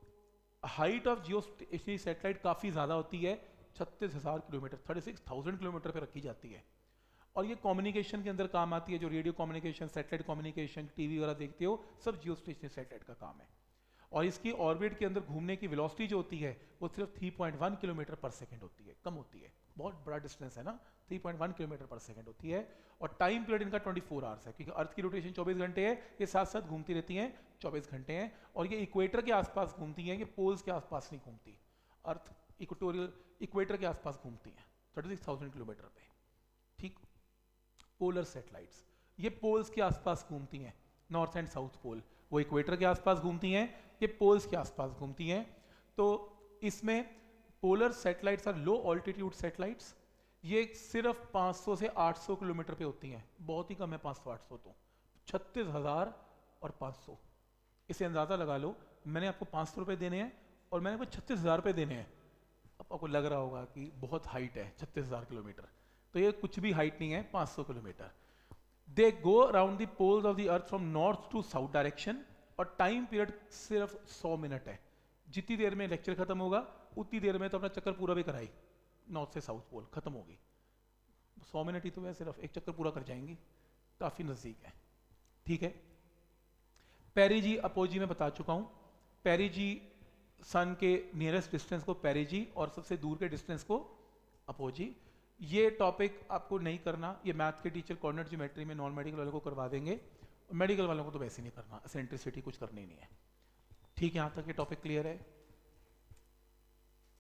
height of geostationary satellite काफ़ी ज़्यादा होती है, 36,000 किलोमीटर, 36,000 किलोमीटर पे रखी जाती है। और ये कम्युनिकेशन के अंदर काम आती है, जो radio communication, satellite communication, TV वगैरह देखते हो, सब जियो स्टेशनरी सैटेलाइट का काम है। और इसकी ऑर्बिट के अंदर घूमने की वेलोसिटी जो होती है वो सिर्फ 3.1 किलोमीटर पर सेकंड होती है, कम होती है, बहुत बड़ा डिस्टेंस है ना, 3.1 किलोमीटर पर सेकंड होती है। और टाइम पीरियड इनका 24 आवर्स है, क्योंकि अर्थ की रोटेशन 24 घंटे है, ये साथ साथ घूमती रहती हैं, 24 घंटे हैं। और ये इक्वेटर के आसपास घूमती हैं, ये पोल्स के आसपास नहीं घूमती। अर्थ इक्वेटोरियल इक्वेटर के आसपास घूमती हैं 36,000 किलोमीटर पे, ठीक। पोलर सैटेलाइट्स ये पोल्स के आसपास घूमती हैं, नॉर्थ एंड साउथ पोल, वो इक्वेटर के आसपास घूमती हैं, ये पोल्स के आसपास घूमती हैं। तो इसमें polar satellites are low altitude satellites, ये सिर्फ 500 से 800 किलोमीटर पे होती हैं, बहुत ही कम है 500-800, तो 36,000 और 500, इसे अंदाज़ा लगा लो। मैंने आपको 500 रुपये देने हैं और मैंने आपको 36,000 रुपये देने हैं। अब आपको लग रहा होगा कि बहुत हाइट है 36,000 किलोमीटर, तो ये कुछ भी हाइट नहीं है, 500 kilometre. They go around the poles of the earth from north to south direction, और टाइम पीरियड सिर्फ 100 मिनट है। जितनी देर में लेक्चर खत्म होगा उतनी देर में तो अपना चक्कर पूरा भी कराई, नॉर्थ से साउथ पोल खत्म होगी। 100 मिनट ही तो है, सिर्फ एक चक्कर पूरा कर जाएंगी, काफी नजदीक है, ठीक है। पेरिजी अपोजी में बता चुका हूं, पेरिजी सन के नियरेस्ट डिस्टेंस को पेरिजी और सबसे दूर के डिस्टेंस को अपोजी। ये टॉपिक आपको नहीं करना, ये मैथ के टीचर कोऑर्डिनेट ज्योमेट्री में नॉन मेडिकल वालों को करवा देंगे, मेडिकल वालों को तो वैसे नहीं करना, एसेंट्रिसिटी कुछ करनी नहीं है, ठीक है। यहाँ तक ये टॉपिक क्लियर है।